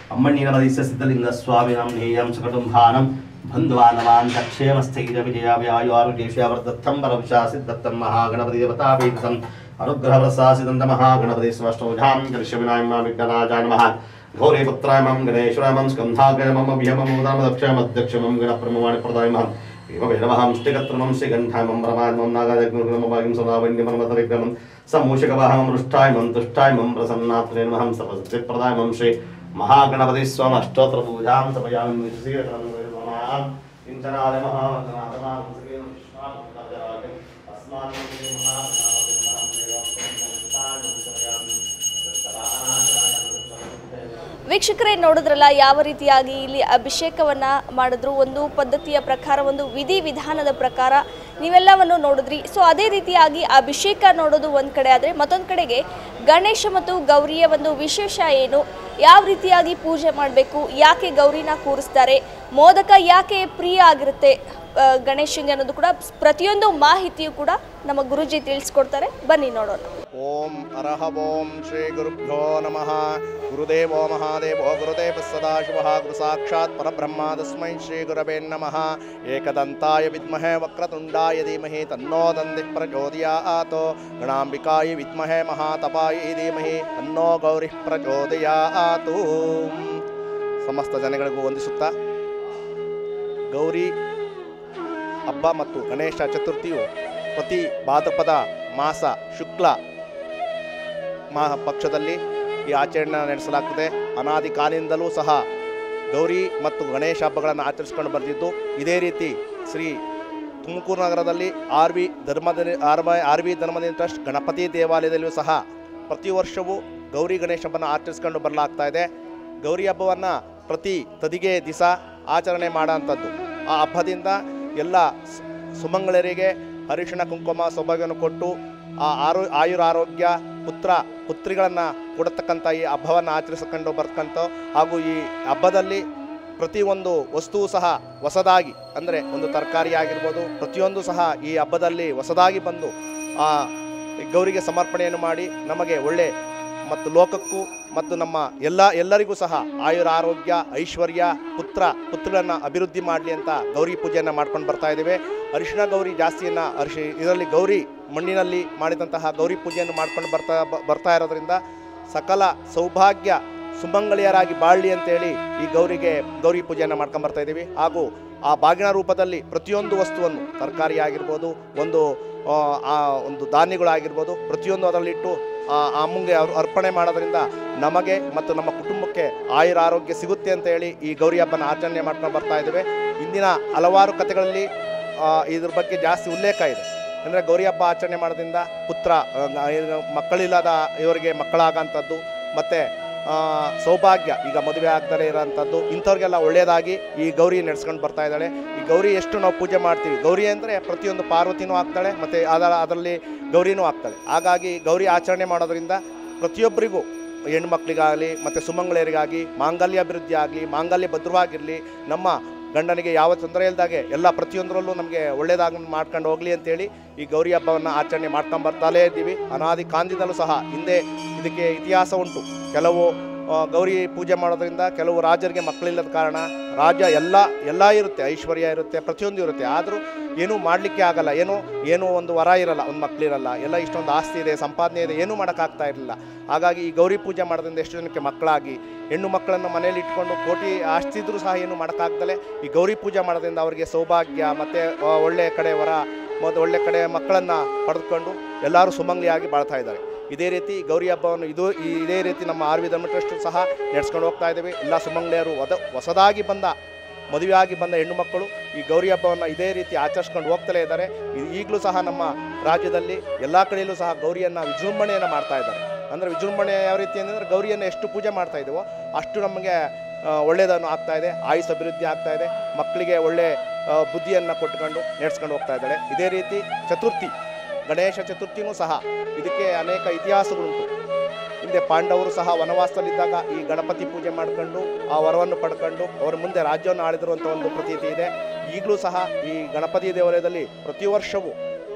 ಅಮ್ಮಣ್ಣೀರಮದೀಶ ಸಿದ್ಧಲಿಂಗ ಸ್ವಾಮಿನಂ ನೇಯಂ ಸುಕಟುಂಬಾನಂ ಬಂಧುವಾನವಾನ್ ತಕ್ಷೇಮಸ್ಥೈರ್ಯ ವಿಜಯಾವ್ಯಾಯುರ್ದೇಶ್ಯಾವರ್ಧತ್ತಂ ಪರವಿಶಾಸಿದ್ದತ್ತಂ ಮಹಾಗಣಪತಿ ದೇವತಾಪೀಠಂ ಅನುಗ್ರಹಪ್ರಸಾಸಿದಂತ ಮಹಾಗಣಪತಿ ಸಮಷ್ಟೌಜಾಂ ಕರಿಷ್ಯವಿನಾಯಂ ವಿಘ್ನರಾಜಾಯ ನಮಃ ಘೋರೇ ಪುತ್ರಾಯ ಮಂ ಗಣೇಶ್ವರಾಯ ಮಂ ಸ್ಕಂಧಾಗ್ರಯ ಮಮ ವಿಹಮಂ ಉದಾನದಕ್ಷಮಧ್ಯಕ್ಷಮಂ ಗಣಪ್ರಮವಾಣಿ ಪ್ರದಾಯ ಮಹಂ ಏವವೇನಮಹಂ ಶ್ರೀಗತ್ರಮಂ ಶ್ರೀಗಂಧಾಯ ಮಂ ಬ್ರಹ್ಮಾತ್ಮಂ ನಾಗಾಜಗ್ನುರ್ಗಣಮಭಾಗಿಂ ಸದಾವೈನ್ಯಮಂ ಮತವಿಕ್ರಮಂ ಸಮೂಷಕವಾಹಮಂ ಹೃಷ್ಟಾಯ ಮಂ ತುಷ್ಟಾಯ ಮಂ ಪ್ರಸನ್ನಾತ್ಮನೇ ನಮಃ ಸರ್ವಸಿದ್ಧಿಪ್ರದಾಯ ಮಂ ಶ್ರೀ ಮಹಾಗಣಪತಿ ಸ್ವಾಮ ಅಷ್ಟೋತ್ರ ಪೂಜಾಂ ಸಮಯಾಮಿ ವಿಶ್ರೀರಕರಂ ನಮಃ ಇಂಚನಾಲಯ ಮಹಾಗಣನಾಥನಾಥಂ ಶ್ರೀ ವಿಶ್ವಾಮಿತ್ರರಾಜರಾಜಂ ಅಸ್ಮಾನ್ ವೀಕ್ಷಕರೇ ನೋಡಿದ್ರಲ್ಲ ಯಾವ ರೀತಿಯಾಗಿ ಇಲ್ಲಿ ಅಭಿಷೇಕವನ್ನು ಮಾಡಿದ್ರು. ಒಂದು ಪದ್ಧತಿಯ ಪ್ರಕಾರ, ಒಂದು ವಿಧಾನದ ಪ್ರಕಾರ ನೀವೆಲ್ಲವನ್ನು ನೋಡಿದ್ರಿ. ಸೊ ಅದೇ ರೀತಿಯಾಗಿ ಅಭಿಷೇಕ ನೋಡೋದು ಒಂದು ಕಡೆ ಆದರೆ, ಮತ್ತೊಂದು ಕಡೆಗೆ ಗಣೇಶ ಮತ್ತು ಗೌರಿಯ ಒಂದು ವಿಶೇಷ ಏನು, ಯಾವ ರೀತಿಯಾಗಿ ಪೂಜೆ ಮಾಡಬೇಕು, ಯಾಕೆ ಗೌರಿನ ಕೂರಿಸ್ತಾರೆ, ಮೋದಕ ಯಾಕೆ ಪ್ರಿಯ ಆಗಿರುತ್ತೆ ಗಣೇಶನಿಗೆ ಅನ್ನೋದು ಕೂಡ ಪ್ರತಿಯೊಂದು ಮಾಹಿತಿಯು ಕೂಡ ನಮ್ಮ ಗುರುಜಿ ತಿಳಿಸ್ಕೊಡ್ತಾರೆ. ಬನ್ನಿ ನೋಡೋಣ. ಓಂ ಅರಹ ಓಂ ಶ್ರೀ ಗುರುಭ್ಯೋ ನಮಃ. ಗುರುದೇವೋ ಮಹಾದೇವೋ ಗುರುದೇವ ಸದಾಶಿವ ಗುರು ಸಾಕ್ಷಾತ್ ಪರಬ್ರಹ್ಮ ತಸ್ಮೈ ಶ್ರೀ ಗುರವೇ ನಮಃ. ಏಕದಂತಾಯ ವಿದ್ಮಹೇ ವಕ್ರತುಂಡಾಯ ಧೀಮಹಿ ತನ್ನೋ ದಂದಿ ಪ್ರಚೋದಯಾತ್. ಗಣಾಂಬಿಕಾಯ ವಿದ್ಮಹೇ ಮಹಾತಪಾಯ ಧೀಮಹಿ ತನ್ನೋ ಗೌರಿ ಪ್ರಚೋದಯಾತ್. ಸಮಸ್ತ ಜನಗಳಿಗೂ ವಂದಿಸುತ್ತಾ, ಗೌರಿ ಹಬ್ಬ ಮತ್ತು ಗಣೇಶ ಚತುರ್ಥಿಯು ಪ್ರತಿ ಭಾದ್ರಪದ ಮಾಸ ಶುಕ್ಲ ಪಕ್ಷದಲ್ಲಿ ಈ ಆಚರಣೆ ನಡೆಸಲಾಗ್ತದೆ. ಅನಾದಿ ಕಾಲದಿಂದಲೂ ಸಹ ಗೌರಿ ಮತ್ತು ಗಣೇಶ ಹಬ್ಬಗಳನ್ನು ಆಚರಿಸ್ಕೊಂಡು ಬಂದಿದ್ದು. ಇದೇ ರೀತಿ ಶ್ರೀ ತುಮಕೂರು ನಗರದಲ್ಲಿ ಆರ್ ವಿ ಧರ್ಮದಿಂದ ಟ್ರಸ್ಟ್ ಗಣಪತಿ ದೇವಾಲಯದಲ್ಲಿಯೂ ಸಹ ಪ್ರತಿ ವರ್ಷವೂ ಗೌರಿ ಗಣೇಶ ಹಬ್ಬನ ಆಚರಿಸ್ಕೊಂಡು ಬರಲಾಗ್ತಾ ಇದೆ. ಗೌರಿ ಹಬ್ಬವನ್ನು ಪ್ರತಿ ತದಿಗೆ ದಿವಸ ಆಚರಣೆ ಮಾಡೋಂಥದ್ದು. ಆ ಹಬ್ಬದಿಂದ ಎಲ್ಲ ಸುಮಂಗಳರಿಗೆ ಅರಿಶಿಣ ಕುಂಕುಮ ಸೌಭಾಗ್ಯವನ್ನು ಕೊಟ್ಟು ಆ ಆಯುರಾರೋಗ್ಯ ಪುತ್ರಿಗಳನ್ನು ಕೊಡತಕ್ಕಂಥ ಈ ಹಬ್ಬವನ್ನು ಆಚರಿಸಿಕೊಂಡು ಬರ್ತಕ್ಕಂಥ, ಹಾಗೂ ಈ ಹಬ್ಬದಲ್ಲಿ ಪ್ರತಿಯೊಂದು ವಸ್ತುವು ಸಹ ಹೊಸದಾಗಿ, ಅಂದರೆ ಒಂದು ತರಕಾರಿ ಆಗಿರ್ಬೋದು, ಪ್ರತಿಯೊಂದು ಸಹ ಈ ಹಬ್ಬದಲ್ಲಿ ಹೊಸದಾಗಿ ಬಂದು ಆ ಗೌರಿಗೆ ಸಮರ್ಪಣೆಯನ್ನು ಮಾಡಿ ನಮಗೆ ಒಳ್ಳೆ ಮತ್ತು ಲೋಕಕ್ಕೂ ಮತ್ತು ನಮ್ಮ ಎಲ್ಲರಿಗೂ ಸಹ ಆಯುರಾರೋಗ್ಯ ಐಶ್ವರ್ಯ ಪುತ್ರಗಳನ್ನು ಅಭಿವೃದ್ಧಿ ಮಾಡಲಿ ಅಂತ ಗೌರಿ ಪೂಜೆಯನ್ನು ಮಾಡ್ಕೊಂಡು ಬರ್ತಾ ಇದ್ದೇವೆ. ಅರಿಶಿಣ ಗೌರಿ ಜಾಸ್ತಿಯನ್ನು ಇದರಲ್ಲಿ ಗೌರಿ ಮಣ್ಣಿನಲ್ಲಿ ಮಾಡಿದಂತಹ ಗೌರಿ ಪೂಜೆಯನ್ನು ಮಾಡ್ಕೊಂಡು ಬರ್ತಾ ಇರೋದ್ರಿಂದ ಸಕಲ ಸೌಭಾಗ್ಯ ಸುಮಂಗಳಿಯರಾಗಿ ಬಾಳಲಿ ಅಂತೇಳಿ ಈ ಗೌರಿ ಪೂಜೆಯನ್ನು ಮಾಡ್ಕೊಂಡು ಬರ್ತಾ ಇದ್ದೀವಿ. ಹಾಗೂ ಆ ಬಾಗಿನ ರೂಪದಲ್ಲಿ ಪ್ರತಿಯೊಂದು ವಸ್ತುವನ್ನು, ತರಕಾರಿ ಆಗಿರ್ಬೋದು, ಒಂದು ಧಾನ್ಯಗಳಾಗಿರ್ಬೋದು, ಪ್ರತಿಯೊಂದು ಅದರಲ್ಲಿಟ್ಟು ಆ ಮುಂಗೆ ಅರ್ಪಣೆ ಮಾಡೋದ್ರಿಂದ ನಮಗೆ ಮತ್ತು ನಮ್ಮ ಕುಟುಂಬಕ್ಕೆ ಆಯುರಾರೋಗ್ಯ ಸಿಗುತ್ತೆ ಅಂತ ಹೇಳಿ ಈ ಗೌರಿ ಹಬ್ಬನ ಆಚರಣೆ ಮಾಡ್ಕೊಂಡು ಬರ್ತಾ ಇದ್ದೇವೆ. ಇಂದಿನ ಹಲವಾರು ಕಥೆಗಳಲ್ಲಿ ಇದ್ರ ಬಗ್ಗೆ ಜಾಸ್ತಿ ಉಲ್ಲೇಖ ಇದೆ. ಅಂದರೆ ಗೌರಿ ಹಬ್ಬ ಆಚರಣೆ ಮಾಡೋದ್ರಿಂದ ಮಕ್ಕಳಿಲ್ಲದ ಇವರಿಗೆ ಮಕ್ಕಳಾಗಂಥದ್ದು, ಮತ್ತು ಸೌಭಾಗ್ಯ, ಈಗ ಮದುವೆ ಆಗ್ದಲೇ ಇರೋಂಥದ್ದು, ಇಂಥವ್ರಿಗೆಲ್ಲ ಒಳ್ಳೆಯದಾಗಿ ಈ ಗೌರಿ ನಡೆಸ್ಕೊಂಡು ಬರ್ತಾ ಇದ್ದಾಳೆ. ಈ ಗೌರಿ ಎಷ್ಟು ನಾವು ಪೂಜೆ ಮಾಡ್ತೀವಿ, ಗೌರಿ ಅಂದರೆ ಪ್ರತಿಯೊಂದು ಪಾರ್ವತಿನೂ ಆಗ್ತಾಳೆ ಮತ್ತು ಅದರಲ್ಲಿ ಗೌರಿನೂ ಆಗ್ತಾಳೆ. ಹಾಗಾಗಿ ಗೌರಿ ಆಚರಣೆ ಮಾಡೋದ್ರಿಂದ ಪ್ರತಿಯೊಬ್ಬರಿಗೂ, ಹೆಣ್ಮಕ್ಳಿಗಾಗಲಿ ಮತ್ತು ಸುಮಂಗಳರಿಗಾಗಿ ಮಾಂಗಲ್ಯ ಅಭಿವೃದ್ಧಿ ಆಗಲಿ, ಮಾಂಗಲ್ಯ ಭದ್ರವಾಗಿರಲಿ, ನಮ್ಮ ಗಂಡನಿಗೆ ಯಾವ ತೊಂದರೆ ಇಲ್ಲದಾಗೆ ಎಲ್ಲ ಪ್ರತಿಯೊಂದರಲ್ಲೂ ನಮಗೆ ಒಳ್ಳೆಯದಾಗಿ ಮಾಡ್ಕೊಂಡು ಹೋಗಲಿ ಅಂತೇಳಿ ಈ ಗೌರಿ ಹಬ್ಬವನ್ನು ಆಚರಣೆ ಮಾಡ್ಕೊಂಡು ಬರ್ತಾಲೇ ಇದ್ದೀವಿ. ಅನಾದಿ ಕಾಲದಿಂದಲೂ ಸಹ ಹಿಂದೆ ಇದಕ್ಕೆ ಇತಿಹಾಸ ಉಂಟು. ಕೆಲವು ಗೌರಿ ಪೂಜೆ ಮಾಡೋದ್ರಿಂದ ಕೆಲವು ರಾಜರಿಗೆ ಮಕ್ಕಳಿಲ್ಲದ ಕಾರಣ, ರಾಜ್ಯ ಎಲ್ಲ ಇರುತ್ತೆ, ಐಶ್ವರ್ಯ ಇರುತ್ತೆ, ಪ್ರತಿಯೊಂದು ಇರುತ್ತೆ, ಆದರೂ ಏನೂ ಮಾಡಲಿಕ್ಕೆ ಆಗಲ್ಲ, ಏನೋ ಒಂದು ವರ ಇರಲ್ಲ, ಒಂದು ಮಕ್ಕಳಿರಲ್ಲ, ಎಲ್ಲ ಇಷ್ಟೊಂದು ಆಸ್ತಿ ಇದೆ, ಸಂಪಾದನೆ ಇದೆ, ಏನೂ ಮಾಡೋಕ್ಕಾಗ್ತಾ ಇರಲಿಲ್ಲ. ಹಾಗಾಗಿ ಈ ಗೌರಿ ಪೂಜೆ ಮಾಡೋದ್ರಿಂದ ಎಷ್ಟು ಜನಕ್ಕೆ ಮಕ್ಕಳಾಗಿ, ಹೆಣ್ಣು ಮಕ್ಕಳನ್ನು ಮನೇಲಿ ಇಟ್ಕೊಂಡು ಕೋಟಿ ಆಸ್ತಿ ಇದ್ರೂ ಸಹ ಏನು ಮಾಡೋಕ್ಕಾಗ್ದಲೆ ಈ ಗೌರಿ ಪೂಜೆ ಮಾಡೋದ್ರಿಂದ ಅವರಿಗೆ ಸೌಭಾಗ್ಯ ಮತ್ತು ಒಳ್ಳೆ ಕಡೆ ವರ ಮತ್ತು ಒಳ್ಳೆ ಕಡೆ ಮಕ್ಕಳನ್ನು ಪಡೆದುಕೊಂಡು ಎಲ್ಲರೂ ಸುಮಂಗಲಿಯಾಗಿ ಬಾಳ್ತಾ ಇದ್ದಾರೆ. ಇದೇ ರೀತಿ ಗೌರಿ ಹಬ್ಬವನ್ನು ಇದೇ ರೀತಿ ನಮ್ಮ ಆರ್ ವಿ ಧರ್ಮ ಟ್ರಸ್ಟ್ ಸಹ ನಡೆಸ್ಕೊಂಡು ಹೋಗ್ತಾ ಇದ್ದೇವೆ. ಎಲ್ಲ ಸುಮಂಗಲಿಯರು ಹೊಸದಾಗಿ ಮದುವೆಯಾಗಿ ಬಂದ ಹೆಣ್ಣು ಮಕ್ಕಳು ಈ ಗೌರಿ ಹಬ್ಬವನ್ನು ಇದೇ ರೀತಿ ಆಚರಿಸ್ಕೊಂಡು ಹೋಗ್ತಲೇ ಇದ್ದಾರೆ. ಈಗಲೂ ಸಹ ನಮ್ಮ ರಾಜ್ಯದಲ್ಲಿ ಎಲ್ಲ ಕಡೆಯಲ್ಲೂ ಸಹ ಗೌರಿಯನ್ನು ವಿಜೃಂಭಣೆಯನ್ನು ಮಾಡ್ತಾ ಇದ್ದಾರೆ. ಅಂದರೆ ವಿಜೃಂಭಣೆ ಯಾವ ರೀತಿ ಅಂದರೆ, ಗೌರಿಯನ್ನು ಎಷ್ಟು ಪೂಜೆ ಮಾಡ್ತಾ ಇದ್ದೀವೋ ಅಷ್ಟು ನಮಗೆ ಒಳ್ಳೆಯದನ್ನು ಆಗ್ತಾ ಇದೆ, ಆಯುಷ್ ಅಭಿವೃದ್ಧಿ ಆಗ್ತಾ ಇದೆ, ಮಕ್ಕಳಿಗೆ ಒಳ್ಳೆ ಬುದ್ಧಿಯನ್ನು ಕೊಟ್ಕೊಂಡು ನಡೆಸ್ಕೊಂಡು ಹೋಗ್ತಾ ಇದ್ದಾಳೆ. ಇದೇ ರೀತಿ ಗಣೇಶ ಚತುರ್ಥಿನೂ ಸಹ ಇದಕ್ಕೆ ಅನೇಕ ಇತಿಹಾಸಗಳುಂಟು. ಹಿಂದೆ ಪಾಂಡವರು ಸಹ ವನವಾಸದಲ್ಲಿದ್ದಾಗ ಈ ಗಣಪತಿ ಪೂಜೆ ಮಾಡ್ಕೊಂಡು ಆ ವರವನ್ನು ಪಡ್ಕೊಂಡು ಅವರ ಮುಂದೆ ರಾಜ್ಯವನ್ನು ಆಳಿದಿರುವಂಥ ಒಂದು ಪ್ರತೀತಿ ಇದೆ. ಈಗಲೂ ಸಹ ಈ ಗಣಪತಿ ದೇವಾಲಯದಲ್ಲಿ ಪ್ರತಿ ವರ್ಷವೂ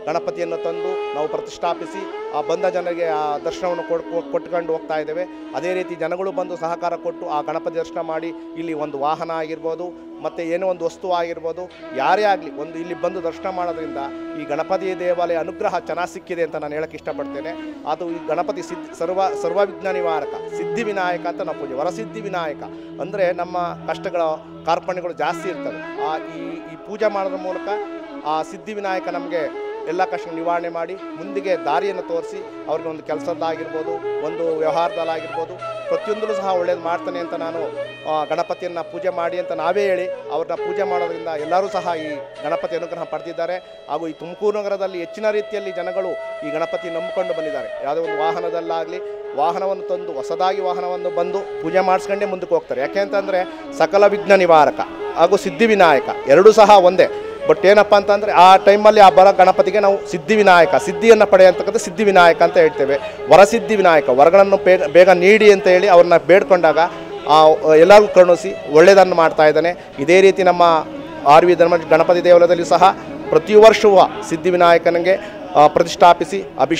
ಗಣಪತಿಯನ್ನು ತಂದು ನಾವು ಪ್ರತಿಷ್ಠಾಪಿಸಿ ಆ ಬಂದ ಜನರಿಗೆ ಆ ದರ್ಶನವನ್ನು ಕೊಟ್ಕೊಂಡು ಹೋಗ್ತಾ ಇದ್ದೇವೆ. ಅದೇ ರೀತಿ ಜನಗಳು ಬಂದು ಸಹಕಾರ ಕೊಟ್ಟು ಆ ಗಣಪತಿ ದರ್ಶನ ಮಾಡಿ ಇಲ್ಲಿ ಒಂದು ವಾಹನ ಆಗಿರ್ಬೋದು ಮತ್ತು ಏನೋ ಒಂದು ವಸ್ತು ಆಗಿರ್ಬೋದು ಯಾರೇ ಆಗಲಿ ಒಂದು ಇಲ್ಲಿ ಬಂದು ದರ್ಶನ ಮಾಡೋದ್ರಿಂದ ಈ ಗಣಪತಿ ದೇವಾಲಯ ಅನುಗ್ರಹ ಚೆನ್ನಾಗಿ ಸಿಕ್ಕಿದೆ ಅಂತ ನಾನು ಹೇಳಕ್ಕೆ ಇಷ್ಟಪಡ್ತೇನೆ. ಅದು ಈ ಗಣಪತಿ ಸರ್ವವಿಘ್ನ ನಿವಾರಕ, ಸಿದ್ಧಿ ವಿನಾಯಕ ಅಂತ ನಾವು ಪೂಜೆ. ವರಸಿದ್ಧಿ ವಿನಾಯಕ ಅಂದರೆ ನಮ್ಮ ಕಷ್ಟಗಳ ಕಾರ್ಪಣ್ಯಗಳು ಜಾಸ್ತಿ ಇರ್ತವೆ. ಈ ಪೂಜೆ ಮಾಡೋದ್ರ ಮೂಲಕ ಆ ಸಿದ್ಧಿ ವಿನಾಯಕ ನಮಗೆ ಎಲ್ಲ ಕಷ್ಟ ನಿವಾರಣೆ ಮಾಡಿ ಮುಂದಿಗೆ ದಾರಿಯನ್ನು ತೋರಿಸಿ ಅವ್ರಿಗೆ ಒಂದು ಕೆಲಸದ್ದಾಗಿರ್ಬೋದು, ಒಂದು ವ್ಯವಹಾರದಲ್ಲಾಗಿರ್ಬೋದು, ಪ್ರತಿಯೊಂದೂ ಸಹ ಒಳ್ಳೇದು ಮಾಡ್ತಾನೆ ಅಂತ ನಾನು ಗಣಪತಿಯನ್ನು ಪೂಜೆ ಮಾಡಿ ಅಂತ ನಾವೇ ಹೇಳಿ ಅವ್ರನ್ನ ಪೂಜೆ ಮಾಡೋದ್ರಿಂದ ಎಲ್ಲರೂ ಸಹ ಈ ಗಣಪತಿ ಅನುಗ್ರಹ ಪಡೆದಿದ್ದಾರೆ. ಹಾಗೂ ಈ ತುಮಕೂರು ನಗರದಲ್ಲಿ ಹೆಚ್ಚಿನ ರೀತಿಯಲ್ಲಿ ಜನಗಳು ಈ ಗಣಪತಿ ನಂಬಿಕೊಂಡು ಬಂದಿದ್ದಾರೆ. ಯಾವುದೇ ಒಂದು ವಾಹನದಲ್ಲಾಗಲಿ ವಾಹನವನ್ನು ತಂದು ಹೊಸದಾಗಿ ವಾಹನವನ್ನು ಬಂದು ಪೂಜೆ ಮಾಡಿಸ್ಕೊಂಡೇ ಮುಂದಕ್ಕೆ ಹೋಗ್ತಾರೆ. ಯಾಕೆ ಅಂತಂದರೆ ಸಕಲ ವಿಘ್ನ ನಿವಾರಕ ಹಾಗೂ ಸಿದ್ಧಿ ವಿನಾಯಕ ಎರಡೂ ಸಹ ಒಂದೇ. ಬಟ್ ಏನಪ್ಪ ಅಂತಂದರೆ ಆ ಟೈಮಲ್ಲಿ ಆ ಬರೋ ಗಣಪತಿಗೆ ನಾವು ಸಿದ್ಧಿ ವಿನಾಯಕ, ಸಿದ್ಧಿಯನ್ನು ಪಡೆಯತಕ್ಕಂಥ ಸಿದ್ಧಿ ವಿನಾಯಕ ಅಂತ ಹೇಳ್ತೇವೆ. ವರಸಿದ್ಧಿ ವಿನಾಯಕ, ವರಗಳನ್ನು ಬೇಗ ನೀಡಿ ಅಂತ ಹೇಳಿ ಅವ್ರನ್ನ ಬೇಡ್ಕೊಂಡಾಗ ಎಲ್ಲರಿಗೂ ಕರುಣಿಸಿ ಒಳ್ಳೆಯದನ್ನು ಮಾಡ್ತಾ ಇದ್ದಾನೆ. ಇದೇ ರೀತಿ ನಮ್ಮ RV ಧರ್ಮ ಗಣಪತಿ ದೇವಾಲಯದಲ್ಲಿ ಸಹ ಪ್ರತಿ ವರ್ಷವೂ ಸಿದ್ಧಿ ವಿನಾಯಕನಿಗೆ ಪ್ರತಿಷ್ಠಾಪಿಸಿ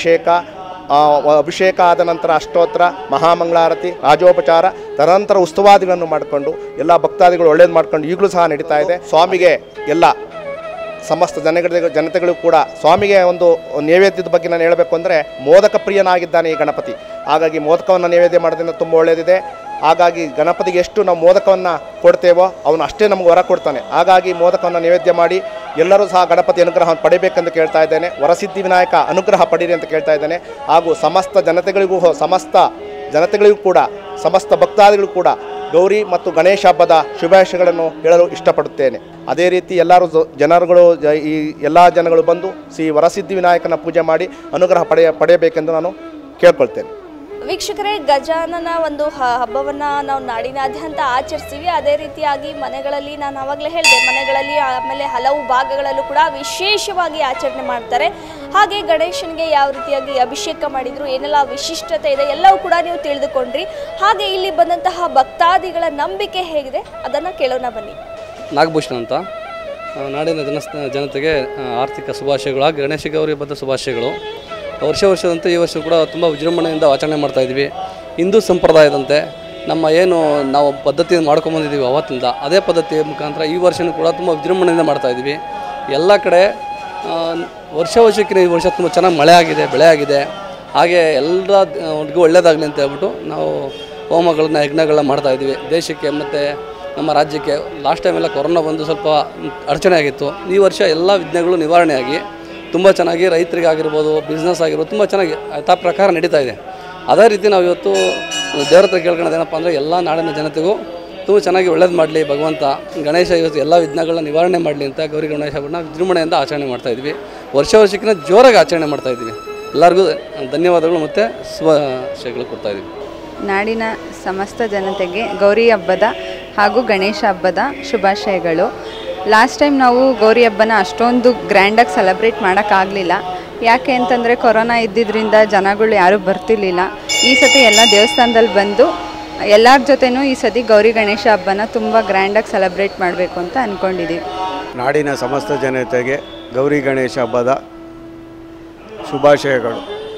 ಅಭಿಷೇಕ ಆದ ನಂತರ ಅಷ್ಟೋತ್ತರ, ಮಹಾಮಂಗಳಾರತಿ, ರಾಜೋಪಚಾರ, ತದನಂತರ ಉತ್ಸವಾದಿಗಳನ್ನು ಮಾಡಿಕೊಂಡು ಎಲ್ಲ ಭಕ್ತಾದಿಗಳು ಒಳ್ಳೇದು ಮಾಡ್ಕೊಂಡು ಈಗಲೂ ಸಹ ನಡೀತಾ ಇದೆ. ಸ್ವಾಮಿಗೆ ಎಲ್ಲ ಸಮಸ್ತ ಜನತೆಗಳು ಕೂಡ ಸ್ವಾಮಿಗೆ ಒಂದು ನೈವೇದ್ಯದ ಬಗ್ಗೆ ನಾನು ಹೇಳಬೇಕು ಅಂದರೆ ಮೋದಕ ಪ್ರಿಯನಾಗಿದ್ದಾನೆ ಈ ಗಣಪತಿ. ಹಾಗಾಗಿ ಮೋದಕವನ್ನು ನೈವೇದ್ಯ ಮಾಡೋದ್ರಿಂದ ತುಂಬ ಒಳ್ಳೆಯದಿದೆ. ಹಾಗಾಗಿ ಗಣಪತಿಗೆ ಎಷ್ಟು ನಾವು ಮೋದಕವನ್ನು ಕೊಡ್ತೇವೋ ಅವನು ಅಷ್ಟೇ ನಮಗೆ ವರ ಕೊಡ್ತಾನೆ. ಹಾಗಾಗಿ ಮೋದಕವನ್ನು ನೈವೇದ್ಯ ಮಾಡಿ ಎಲ್ಲರೂ ಸಹ ಗಣಪತಿ ಅನುಗ್ರಹ ಪಡಿಬೇಕೆಂದು ಕೇಳ್ತಾ ಇದ್ದೇನೆ. ವರಸಿದ್ಧಿ ವಿನಾಯಕ ಅನುಗ್ರಹ ಪಡೀರಿ ಅಂತ ಕೇಳ್ತಾ ಇದ್ದೇನೆ. ಹಾಗೂ ಸಮಸ್ತ ಜನತೆಗಳಿಗೂ ಕೂಡ ಸಮಸ್ತ ಭಕ್ತಾದಿಗಳು ಕೂಡ ಗೌರಿ ಮತ್ತು ಗಣೇಶ ಹಬ್ಬದ ಶುಭಾಶಯಗಳನ್ನು ಹೇಳಲು ಇಷ್ಟಪಡುತ್ತೇನೆ. ಅದೇ ರೀತಿ ಜನರುಗಳು ಈ ಎಲ್ಲ ಜನಗಳು ಬಂದು ಶ್ರೀ ವರಸಿದ್ಧಿ ವಿನಾಯಕನ ಪೂಜೆ ಮಾಡಿ ಅನುಗ್ರಹ ಪಡೆಯಬೇಕೆಂದು ನಾನು ಕೇಳ್ಕೊಳ್ತೇನೆ. ವೀಕ್ಷಕರೇ, ಗಜಾನನ ಒಂದು ಹಬ್ಬವನ್ನು ನಾವು ನಾಡಿನಾದ್ಯಂತ ಆಚರಿಸ್ತೀವಿ. ಅದೇ ರೀತಿಯಾಗಿ ಮನೆಗಳಲ್ಲಿ, ನಾನು ಆವಾಗಲೇ ಹೇಳಿದೆ, ಮನೆಗಳಲ್ಲಿ ಆಮೇಲೆ ಹಲವು ಭಾಗಗಳಲ್ಲೂ ಕೂಡ ವಿಶೇಷವಾಗಿ ಆಚರಣೆ ಮಾಡ್ತಾರೆ. ಹಾಗೆ ಗಣೇಶನಿಗೆ ಯಾವ ರೀತಿಯಾಗಿ ಅಭಿಷೇಕ ಮಾಡಿದ್ರು, ಏನೆಲ್ಲ ವಿಶಿಷ್ಟತೆ ಇದೆ ಎಲ್ಲವೂ ಕೂಡ ನೀವು ತಿಳಿದುಕೊಂಡ್ರಿ. ಹಾಗೆ ಇಲ್ಲಿ ಬಂದಂತಹ ಭಕ್ತಾದಿಗಳ ನಂಬಿಕೆ ಹೇಗಿದೆ ಅದನ್ನು ಕೇಳೋಣ ಬನ್ನಿ. ನಾಗಭೂಷಣ ಅಂತ, ನಾಡಿನ ಜನತೆಗೆ ಆರ್ಥಿಕ ಶುಭಾಶಯಗಳು ಹಾಗೂ ಗಣೇಶ ಗೌರಿ ಹಬ್ಬದ ಶುಭಾಶಯಗಳು. ವರ್ಷದಂತೆ ಈ ವರ್ಷ ಕೂಡ ತುಂಬ ವಿಜೃಂಭಣೆಯಿಂದ ಆಚರಣೆ ಮಾಡ್ತಾಯಿದ್ವಿ. ಹಿಂದೂ ಸಂಪ್ರದಾಯದಂತೆ ನಮ್ಮ ಏನು ನಾವು ಪದ್ಧತಿಯನ್ನು ಮಾಡ್ಕೊಂಬಂದಿದ್ದೀವಿ ಅವತ್ತಿಂದ, ಅದೇ ಪದ್ಧತಿಯ ಮುಖಾಂತರ ಈ ವರ್ಷವೂ ಕೂಡ ತುಂಬ ವಿಜೃಂಭಣೆಯಿಂದ ಮಾಡ್ತಾಯಿದ್ವಿ. ಎಲ್ಲ ಕಡೆ ವರ್ಷಕ್ಕಿಂತ ಈ ವರ್ಷ ತುಂಬ ಚೆನ್ನಾಗಿ ಮಳೆ ಆಗಿದೆ, ಬೆಳೆ ಆಗಿದೆ. ಹಾಗೆ ಎಲ್ಲರಿಗೂ ಒಳ್ಳೆಯದಾಗಲಿ ಅಂತ ಹೇಳ್ಬಿಟ್ಟು ನಾವು ಹೋಮಗಳನ್ನ, ಯಜ್ಞಗಳನ್ನ ಮಾಡ್ತಾಯಿದ್ವಿ ದೇಶಕ್ಕೆ ಮತ್ತು ನಮ್ಮ ರಾಜ್ಯಕ್ಕೆ. ಲಾಸ್ಟ್ ಟೈಮೆಲ್ಲ ಕೊರೋನಾ ಬಂದು ಸ್ವಲ್ಪ ಅಡಚಣೆ ಆಗಿತ್ತು. ಈ ವರ್ಷ ಎಲ್ಲ ವಿಘ್ನಗಳು ನಿವಾರಣೆ ಆಗಿ ತುಂಬ ಚೆನ್ನಾಗಿ ರೈತರಿಗಾಗಿರ್ಬೋದು, ಬಿಸ್ನೆಸ್ ಆಗಿರ್ಬೋದು ತುಂಬ ಚೆನ್ನಾಗಿ ಯಥಾ ಪ್ರಕಾರ ನಡೀತಾ ಇದೆ. ಅದೇ ರೀತಿ ನಾವು ಇವತ್ತು ದೇವ್ರ ಹತ್ರ ಕೇಳ್ಕೊಳ್ಳೋದೇನಪ್ಪ ಅಂದರೆ ಎಲ್ಲ ನಾಡಿನ ಜನತೆಗೂ ತುಂಬ ಚೆನ್ನಾಗಿ ಒಳ್ಳೇದು ಮಾಡಲಿ ಭಗವಂತ. ಗಣೇಶ ಇವತ್ತು ಎಲ್ಲ ವಿಘ್ನಗಳನ್ನ ನಿವಾರಣೆ ಮಾಡಲಿ ಅಂತ ಗೌರಿ ಗಣೇಶ ಹಬ್ಬನ ವಿಜೃಂಭಣೆಯಿಂದ ಆಚರಣೆ ಮಾಡ್ತಾಯಿದ್ವಿ. ವರ್ಷಕ್ಕಿಂತ ಜೋರಾಗಿ ಆಚರಣೆ ಮಾಡ್ತಾಯಿದ್ವಿ. ಎಲ್ಲರಿಗೂ ಧನ್ಯವಾದಗಳು ಮತ್ತು ಶುಭಾಶಯಗಳು ಕೊಡ್ತಾಯಿದ್ವಿ. ನಾಡಿನ ಸಮಸ್ತ ಜನತೆಗೆ ಗೌರಿ ಹಬ್ಬದ ಹಾಗೂ ಗಣೇಶ ಹಬ್ಬದ ಶುಭಾಶಯಗಳು. ಲಾಸ್ಟ್ ಟೈಮ್ ನಾವು ಗೌರಿ ಹಬ್ಬನ ಅಷ್ಟೊಂದು ಗ್ರ್ಯಾಂಡಾಗಿ ಸೆಲೆಬ್ರೇಟ್ ಮಾಡೋಕ್ಕಾಗಲಿಲ್ಲ. ಯಾಕೆ ಅಂತಂದರೆ ಕೊರೋನಾ ಇದ್ದಿದ್ದರಿಂದ ಜನಗಳು ಯಾರೂ ಬರ್ತಿರ್ಲಿಲ್ಲ. ಈ ಸತಿ ಎಲ್ಲ ದೇವಸ್ಥಾನದಲ್ಲಿ ಬಂದು ಎಲ್ಲರ ಜೊತೆನೂ ಈ ಸತಿ ಗೌರಿ ಗಣೇಶ ಹಬ್ಬನ ತುಂಬ ಗ್ರ್ಯಾಂಡಾಗಿ ಸೆಲೆಬ್ರೇಟ್ ಮಾಡಬೇಕು ಅಂತ ಅಂದ್ಕೊಂಡಿದ್ದೀವಿ. ನಾಡಿನ ಸಮಸ್ತ ಜನತೆಗೆ ಗೌರಿ ಗಣೇಶ ಹಬ್ಬದ ಶುಭಾಶಯಗಳು.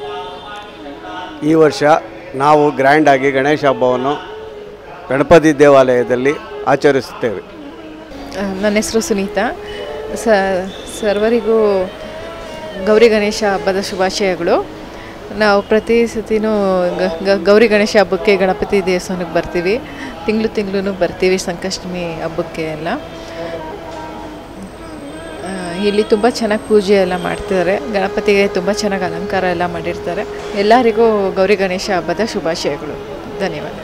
ಈ ವರ್ಷ ನಾವು ಗ್ರ್ಯಾಂಡಾಗಿ ಗಣೇಶ ಹಬ್ಬವನ್ನು ಗಣಪತಿ ದೇವಾಲಯದಲ್ಲಿ ಆಚರಿಸುತ್ತೇವೆ. ನನ್ನ ಹೆಸರು ಸುನೀತಾ. ಸರ್ವರಿಗೂ ಗೌರಿ ಗಣೇಶ ಹಬ್ಬದ ಶುಭಾಶಯಗಳು. ನಾವು ಪ್ರತಿ ಸತಿನೂ ಗೌರಿ ಗಣೇಶ ಹಬ್ಬಕ್ಕೆ ಗಣಪತಿ ದೇವಸ್ಥಾನಕ್ಕೆ ಬರ್ತೀವಿ. ತಿಂಗಳು ಬರ್ತೀವಿ ಸಂಕಷ್ಟಮಿ ಹಬ್ಬಕ್ಕೆ ಎಲ್ಲ. ಇಲ್ಲಿ ತುಂಬ ಚೆನ್ನಾಗಿ ಪೂಜೆ ಎಲ್ಲ ಮಾಡ್ತಿದ್ದಾರೆ. ಗಣಪತಿಗೆ ತುಂಬ ಚೆನ್ನಾಗಿ ಅಲಂಕಾರ ಎಲ್ಲ ಮಾಡಿರ್ತಾರೆ. ಎಲ್ಲರಿಗೂ ಗೌರಿ ಗಣೇಶ ಹಬ್ಬದ ಶುಭಾಶಯಗಳು. ಧನ್ಯವಾದ.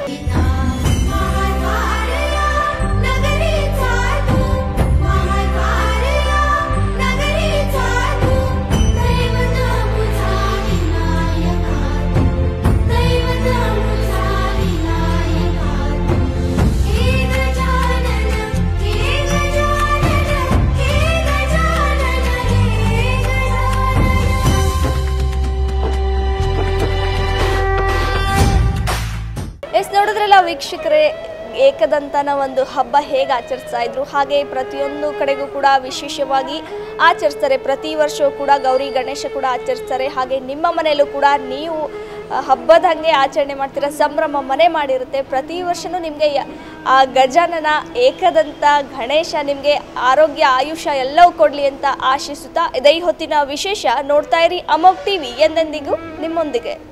ನೋಡಿದ್ರಲ್ಲ ವೀಕ್ಷಕರೇ, ಏಕದಂತನ ಒಂದು ಹಬ್ಬ ಹೇಗೆ ಆಚರಿಸ್ತಾ ಇದ್ರು ಹಾಗೆ ಪ್ರತಿಯೊಂದು ಕಡೆಗೂ ಕೂಡ ವಿಶೇಷವಾಗಿ ಆಚರಿಸ್ತಾರೆ. ಪ್ರತಿ ವರ್ಷವೂ ಕೂಡ ಗೌರಿ ಗಣೇಶ ಕೂಡ ಆಚರಿಸ್ತಾರೆ. ಹಾಗೆ ನಿಮ್ಮ ಮನೆಯಲ್ಲೂ ಕೂಡ ನೀವು ಹಬ್ಬದ ಹಾಗೆ ಆಚರಣೆ ಮಾಡ್ತೀರಾ, ಸಂಭ್ರಮ ಮನೆ ಮಾಡಿರುತ್ತೆ. ಪ್ರತಿ ವರ್ಷವೂ ನಿಮಗೆ ಆ ಗಜಾನನ ಏಕದಂತ ಗಣೇಶ ನಿಮಗೆ ಆರೋಗ್ಯ ಆಯುಷ್ಯ ಎಲ್ಲವೂ ಕೊಡಲಿ ಅಂತ ಆಶಿಸುತ್ತಾ ಇದೇ ಹೊತ್ತಿನ ವಿಶೇಷ. ನೋಡ್ತಾ ಇರಿ ಅಮೋಘ್ ಟಿವಿ, ಎಂದೆಂದಿಗೂ ನಿಮ್ಮೊಂದಿಗೆ.